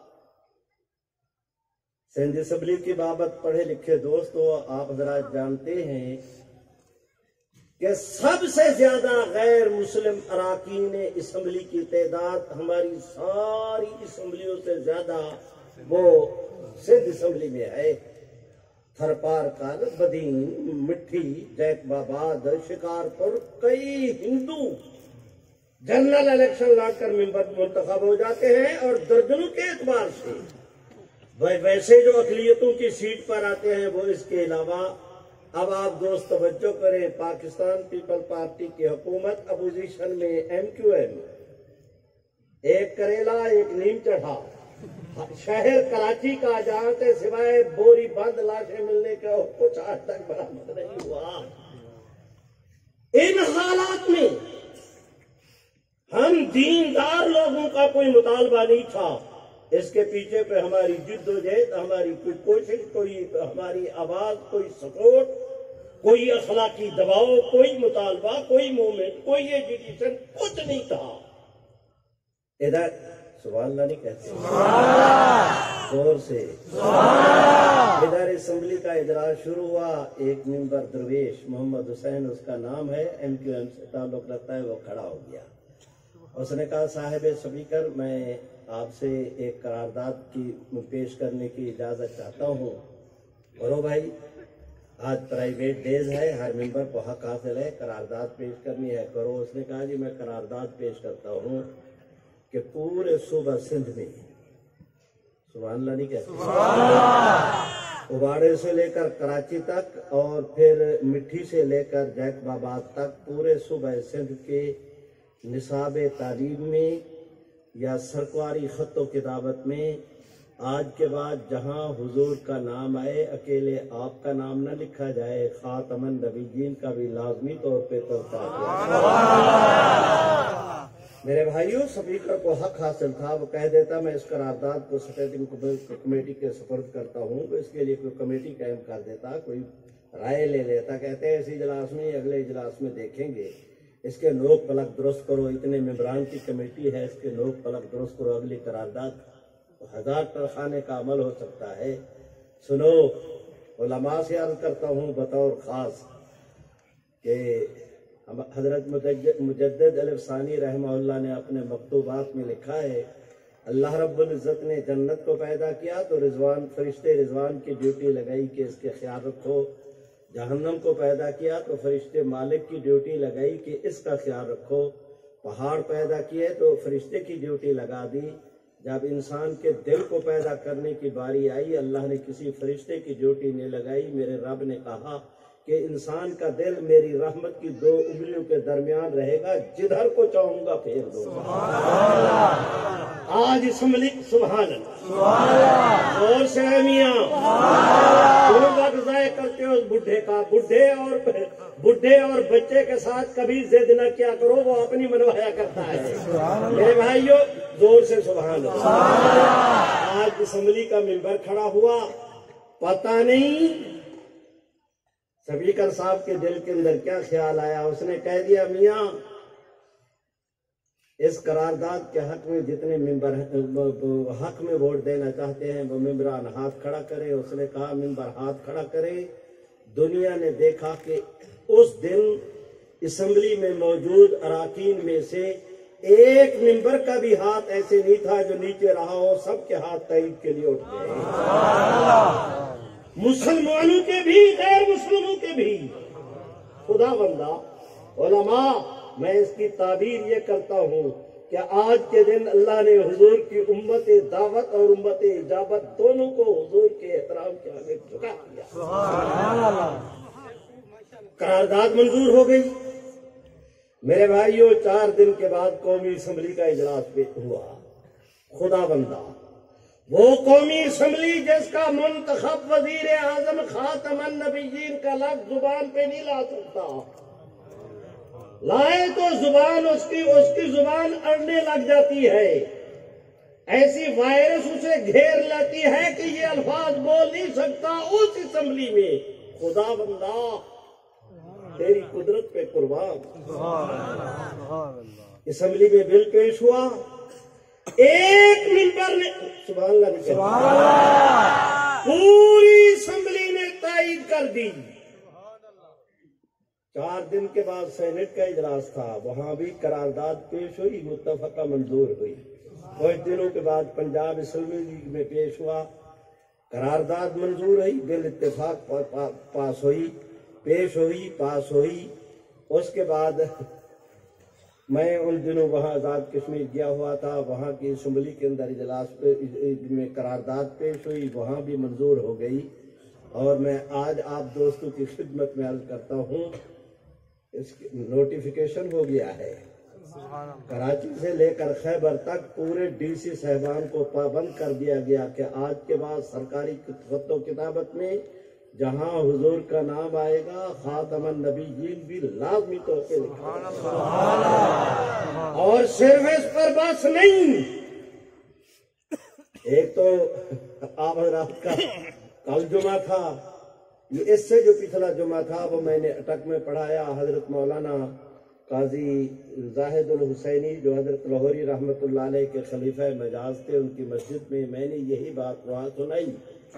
سندھ اسمبلی کی بابت پڑھے لکھے دوستو، آپ حضرات جانتے ہیں کہ سب سے زیادہ غیر مسلم اراکین اسمبلی کی تعداد ہماری ساری اسمبلیوں سے زیادہ وہ سندھ اسمبلی میں ہے۔ تھرپار کال، بدین، مٹھی، جیک باباد، شکارپور، کئی ہندو جنرل الیکشن لڑ کر ممبر منتخب ہو جاتے ہیں، اور درجنوں کے اعتبار سے ویسے جو اقلیتوں کی سیٹ پر آتے ہیں وہ اس کے علاوہ، اب آپ دوست توجہ کریں، پاکستان پیپل پارٹی کی حکومت اپوزیشن میں ایم کیو ایم، ایک کریلا ایک نیم چڑھا، شہر کراچی کا جہاں سے سوائے بوری بند لاشیں ملنے کا کچھ آج تک برآمد نہیں ہوا۔ ان حالات میں ہم دیندار لوگوں کا کوئی مطالبہ نہیں تھا، اس کے پیچھے پہ ہماری جد و جہد، ہماری کوئی کوشش، کوئی ہماری آواز، کوئی سپورٹ، کوئی اخلاقی دباؤ، کوئی مطالبہ، کوئی موومنٹ، کوئی ایجوکیشن، کچھ نہیں تھا۔ ادھر سبحان اللہ نہیں کہتے زور سے، ادھر اسمبلی کا اجلاس شروع ہوا، ایک ممبر درویش محمد حسین اس کا نام ہے، ایم کیو ایم سے تعلق رکھتا ہے، وہ کھڑا ہو گیا۔ اس نے کہا صاحب اسپیکر، میں آپ سے ایک قرارداد کی پیش کرنے کی اجازت چاہتا ہوں۔ کرو بھائی، آج پرائیویٹ ڈیز ہے، ہر ممبر کو حق حاصل ہے، قرارداد پیش کرنی ہے، کرو۔ اس نے کہا جی میں قرارداد پیش کرتا ہوں کہ پورے صوبہ سندھ میں، سبحان اللہ نہیں کہتے، اواڑے سے لے کر کراچی تک اور پھر مٹھی سے لے کر جیکب آباد تک، پورے صوبہ سندھ کے نصاب تعلیم میں یا سرکاری خط و کتابت میں آج کے بعد جہاں حضور کا نام آئے، اکیلے آپ کا نام نہ لکھا جائے، خاتم النبیین کا بھی لازمی طور پہ توقع کیا۔ میرے بھائیوں، اسپیکر کو حق حاصل تھا، وہ کہہ دیتا میں اس قرارداد کو اسٹینڈنگ کمیٹی کے سپرد کرتا ہوں، تو اس کے لیے کوئی کمیٹی قائم کر دیتا، کوئی رائے لے لیتا، کہتے ہیں اس اجلاس میں اگلے اجلاس میں دیکھیں گے، اس کے نوک پلک درست کرو، اتنے ممبران کی کمیٹی ہے، اس کے نوک پلک درست کرو، اگلی قرارداد 1000 ترخانے کا عمل ہو سکتا ہے۔ سنو، علماء سے عرض کرتا ہوں بطور خاص کہ حضرت مجدد الف ثانی رحمہ اللہ نے اپنے مکتوبات میں لکھا ہے، اللہ رب العزت نے جنت کو پیدا کیا تو فرشتے رضوان کی ڈیوٹی لگائی کہ اس کے خیال رکھو، جہنم کو پیدا کیا تو فرشتے مالک کی ڈیوٹی لگائی کہ اس کا خیال رکھو، پہاڑ پیدا کیے تو فرشتے کی ڈیوٹی لگا دی، جب انسان کے دل کو پیدا کرنے کی باری آئی اللہ نے کسی فرشتے کی ڈیوٹی نہیں لگائی، میرے رب نے کہا کہ انسان کا دل میری رحمت کی 2 انگلیوں کے درمیان رہے گا، جدھر کو چاہوں گا پھیر دوں گا۔ آج اسمبلی سبحان اللہ اور سے میاں تم وقت ضائع کرتے ہو بڈھے کا، بڈھے اور بچے کے ساتھ کبھی ضد نہ کیا کرو، وہ اپنی منوایا کرتا ہے۔ میرے بھائیوں زور سے سبحان اللہ۔ آج اسمبلی کا ممبر کھڑا ہوا، پتہ نہیں اسپیکر صاحب کے دل کے اندر کیا خیال آیا، اس نے کہہ دیا میاں اس قرارداد کے حق میں جتنے ممبر حق میں ووٹ دینا چاہتے ہیں وہ ممبران ہاتھ کھڑا کرے۔ اس نے کہا ممبر ہاتھ کھڑا کرے۔ دنیا نے دیکھا کہ اس دن اسمبلی میں موجود اراکین میں سے ایک ممبر کا بھی ہاتھ ایسے نہیں تھا جو نیچے رہا ہو، سب کے ہاتھ تائید کے لیے اٹھ گئے، مسلمانوں کے بھی غیر مسلموں کے بھی۔ خدا بندہ علماء، میں اس کی تعبیر یہ کرتا ہوں کہ آج کے دن اللہ نے حضور کی امت دعوت اور امت اجابت دونوں کو حضور کے احترام کے آگے جھکا دیا۔ قرارداد منظور ہو گئی۔ میرے بھائیوں 4 دن کے بعد قومی اسمبلی کا اجلاس ہوا۔ خدا بندہ وہ قومی اسمبلی جس کا منتخب وزیر اعظم خاتم النبیین کا لفظ زبان پہ نہیں لا سکتا، لائے تو زبان اس کی زبان اڑنے لگ جاتی ہے، ایسی وائرس اسے گھیر لیتی ہے کہ یہ الفاظ بول نہیں سکتا۔ اس اسمبلی میں خدا بندہ تیری قدرت پہ قربان، اسمبلی میں بل پیش ہوا، ایک ممبر نے سبحان اللہ پوری اسمبلی نے تائید کر دی۔ 4 دن کے بعد سینٹ کا اجلاس تھا، وہاں بھی قرارداد پیش ہوئی، متفقہ منظور ہوئی۔ کچھ دنوں کے بعد پنجاب اسمبلی لیگ میں پیش ہوا، قرارداد منظور ہوئی، بل اتفاق پاس ہوئی، پیش ہوئی، پاس ہوئی۔ اس کے بعد میں ان دنوں وہاں آزاد کشمیر گیا ہوا تھا، وہاں کی اسمبلی کے اندر اجلاس میں قرارداد پیش ہوئی، وہاں بھی منظور ہو گئی، اور میں آج آپ دوستوں کی خدمت میں عرض کرتا ہوں اس کی نوٹیفیکیشن ہو گیا ہے۔ کراچی سے لے کر خیبر تک پورے ڈی سی صاحبان کو پابند کر دیا گیا کہ آج کے بعد سرکاری خط و کتابت میں جہاں حضور کا نام آئے گا خاتم النبیین بھی لازمی طور پہ لکھا، اور صرف اس پر بس نہیں۔ ایک تو آپ حضرات کا کل جمعہ تھا، یہ اس سے جو پچھلا جمعہ تھا وہ میں نے اٹک میں پڑھایا، حضرت مولانا قاضی زاہد الحسینی جو حضرت لاہوری رحمت اللہ علیہ کے خلیفہ مجاز تھے، ان کی مسجد میں نے یہی بات وہاں سنائی۔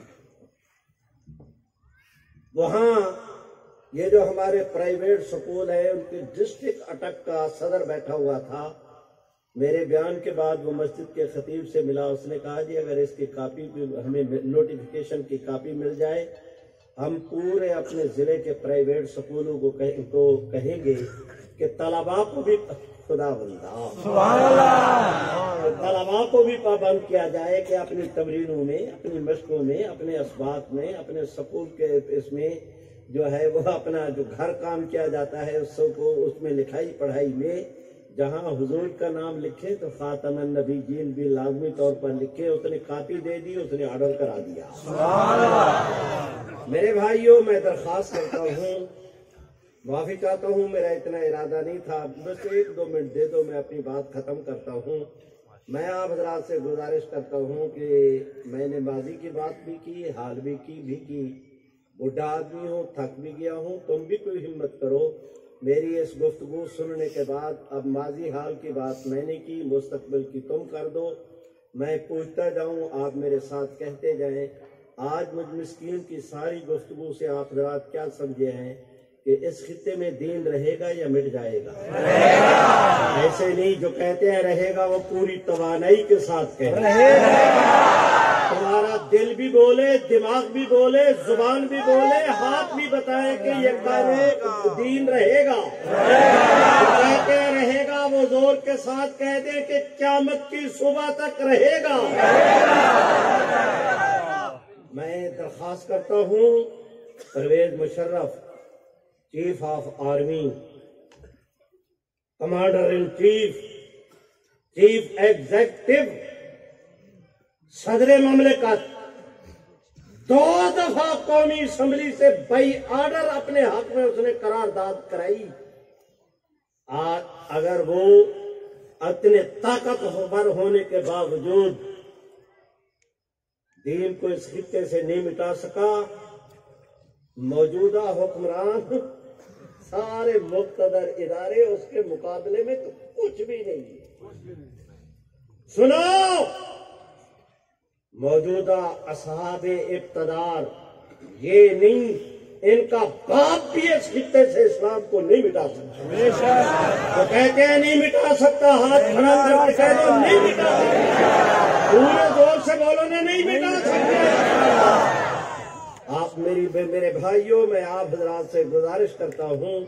وہاں یہ جو ہمارے پرائیویٹ سکول ہے ان کے ڈسٹرکٹ اٹک کا صدر بیٹھا ہوا تھا، میرے بیان کے بعد وہ مسجد کے خطیب سے ملا، اس نے کہا جی اگر اس کی کاپی ہمیں نوٹیفیکیشن کی کاپی مل جائے، ہم پورے اپنے ضلع کے پرائیویٹ سکولوں کو کہیں گے کہ طلباء کو بھی خدا بندہ طلباء کو بھی پابند کیا جائے کہ اپنی تمرینوں میں، اپنی مشقوں میں، اپنے اسباق میں، اپنے سکول کے اس میں جو ہے وہ اپنا جو گھر کام کیا جاتا ہے اس میں لکھائی پڑھائی میں جہاں حضور کا نام لکھے تو خاتم النبیین بھی لازمی طور پر لکھے۔ اس نے کاپی دے دی، اس نے آرڈر کرا دیا۔ میرے بھائیوں، میں درخواست کرتا ہوں، معافی چاہتا ہوں، میرا اتنا ارادہ نہیں تھا، بس 1-2 منٹ دے دو، میں اپنی بات ختم کرتا ہوں۔ میں آپ حضرات سے گزارش کرتا ہوں کہ میں نے ماضی کی بات بھی کی، حال بھی کی، بوڑھا آدمی ہوں، تھک بھی گیا ہوں، تم بھی کوئی ہمت کرو، میری اس گفتگو سننے کے بعد اب ماضی حال کی بات میں نے کی، مستقبل کی تم کر دو، میں پوچھتا جاؤں، آپ میرے ساتھ کہتے جائیں۔ آج مجھ مسکین کی ساری گفتگو سے آپ حضرات کیا سمجھے ہیں کہ اس خطے میں دین رہے گا یا مٹ جائے گا؟ ایسے نہیں، جو کہتے ہیں رہے گا وہ پوری توانائی کے ساتھ کہے تمہارا دل بھی بولے، دماغ بھی بولے، زبان بھی بولے، ہاتھ بھی بتائے کہ یہ دین رہے گا۔ کہتے ہیں رہے گا، وہ زور کے ساتھ کہہ دے کہ قیامت کی صبح تک رہے گا۔ میں درخواست کرتا ہوں Pervez Musharraf, chief of army, commander in chief, chief executive, صدر مملکت، 2 دفعہ قومی اسمبلی سے بائی آرڈر اپنے حق میں اس نے قرارداد کرائی۔ اگر وہ اتنے طاقتور ہونے کے باوجود دین کو اس خطے سے نہیں مٹا سکا، موجودہ حکمران سارے مقتدر ادارے اس کے مقابلے میں تو کچھ بھی نہیں ہے۔ سنو، موجودہ اصحاب اقتدار یہ نہیں، ان کا باپ بھی اس خطے سے اسلام کو نہیں مٹا سکتا۔ تو کہتے ہیں نہیں مٹا سکتا، ہاتھ کھڑا کر کے کہہ دو نہیں مٹا سکتا، پورے زور سے بولو نا نہیں مٹا سکتا۔ آپ میرے بھائیوں، میں آپ حضرات سے گزارش کرتا ہوں،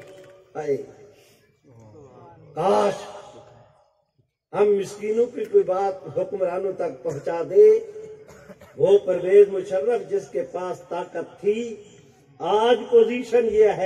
کاش ہم مسکینوں کی کوئی بات حکمرانوں تک پہنچا دے۔ وہ پرویز مشرف جس کے پاس طاقت تھی، آج پوزیشن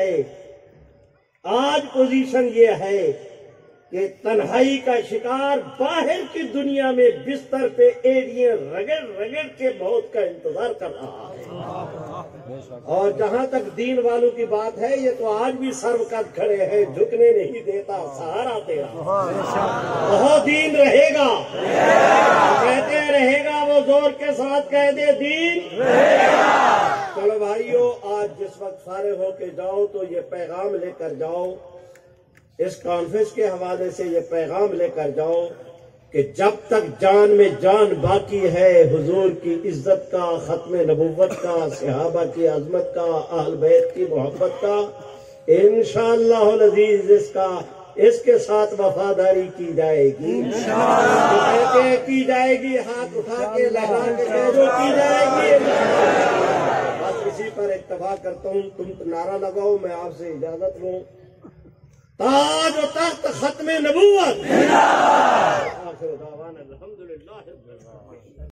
یہ ہے کہ تنہائی کا شکار باہر کی دنیا میں بستر پہ ایڑیاں رگڑ کے موت کا انتظار کر رہا ہے۔ اور جہاں تک دین والوں کی بات ہے، یہ تو آج بھی سر قد کھڑے ہیں، جھکنے نہیں دیتا، سہارا تیرا بہت دین رہے گا۔ کہتے ہیں رہے گا، وہ زور کے ساتھ کہہ دے دین رہے گا۔ چلو بھائیو، آج جس وقت فارغ ہو کے جاؤ تو یہ پیغام لے کر جاؤ، اس کانفرنس کے حوالے سے یہ پیغام لے کر جاؤ کہ جب تک جان میں جان باقی ہے، حضور کی عزت کا، ختم نبوت کا، صحابہ کی عظمت کا، اہل بیت کی محبت کا، انشاءاللہ العزیز اس کے ساتھ وفاداری کی جائے گی۔ کہتے ہیں کی جائے گی، ہاتھ اٹھا کے لہرا کے کہہ دو کی جائے گی۔ بس اسی پر اکتفا کرتا ہوں، تم نعرہ لگاؤ، میں آپ سے اجازت لوں۔ تاج و تخت ختم نبوت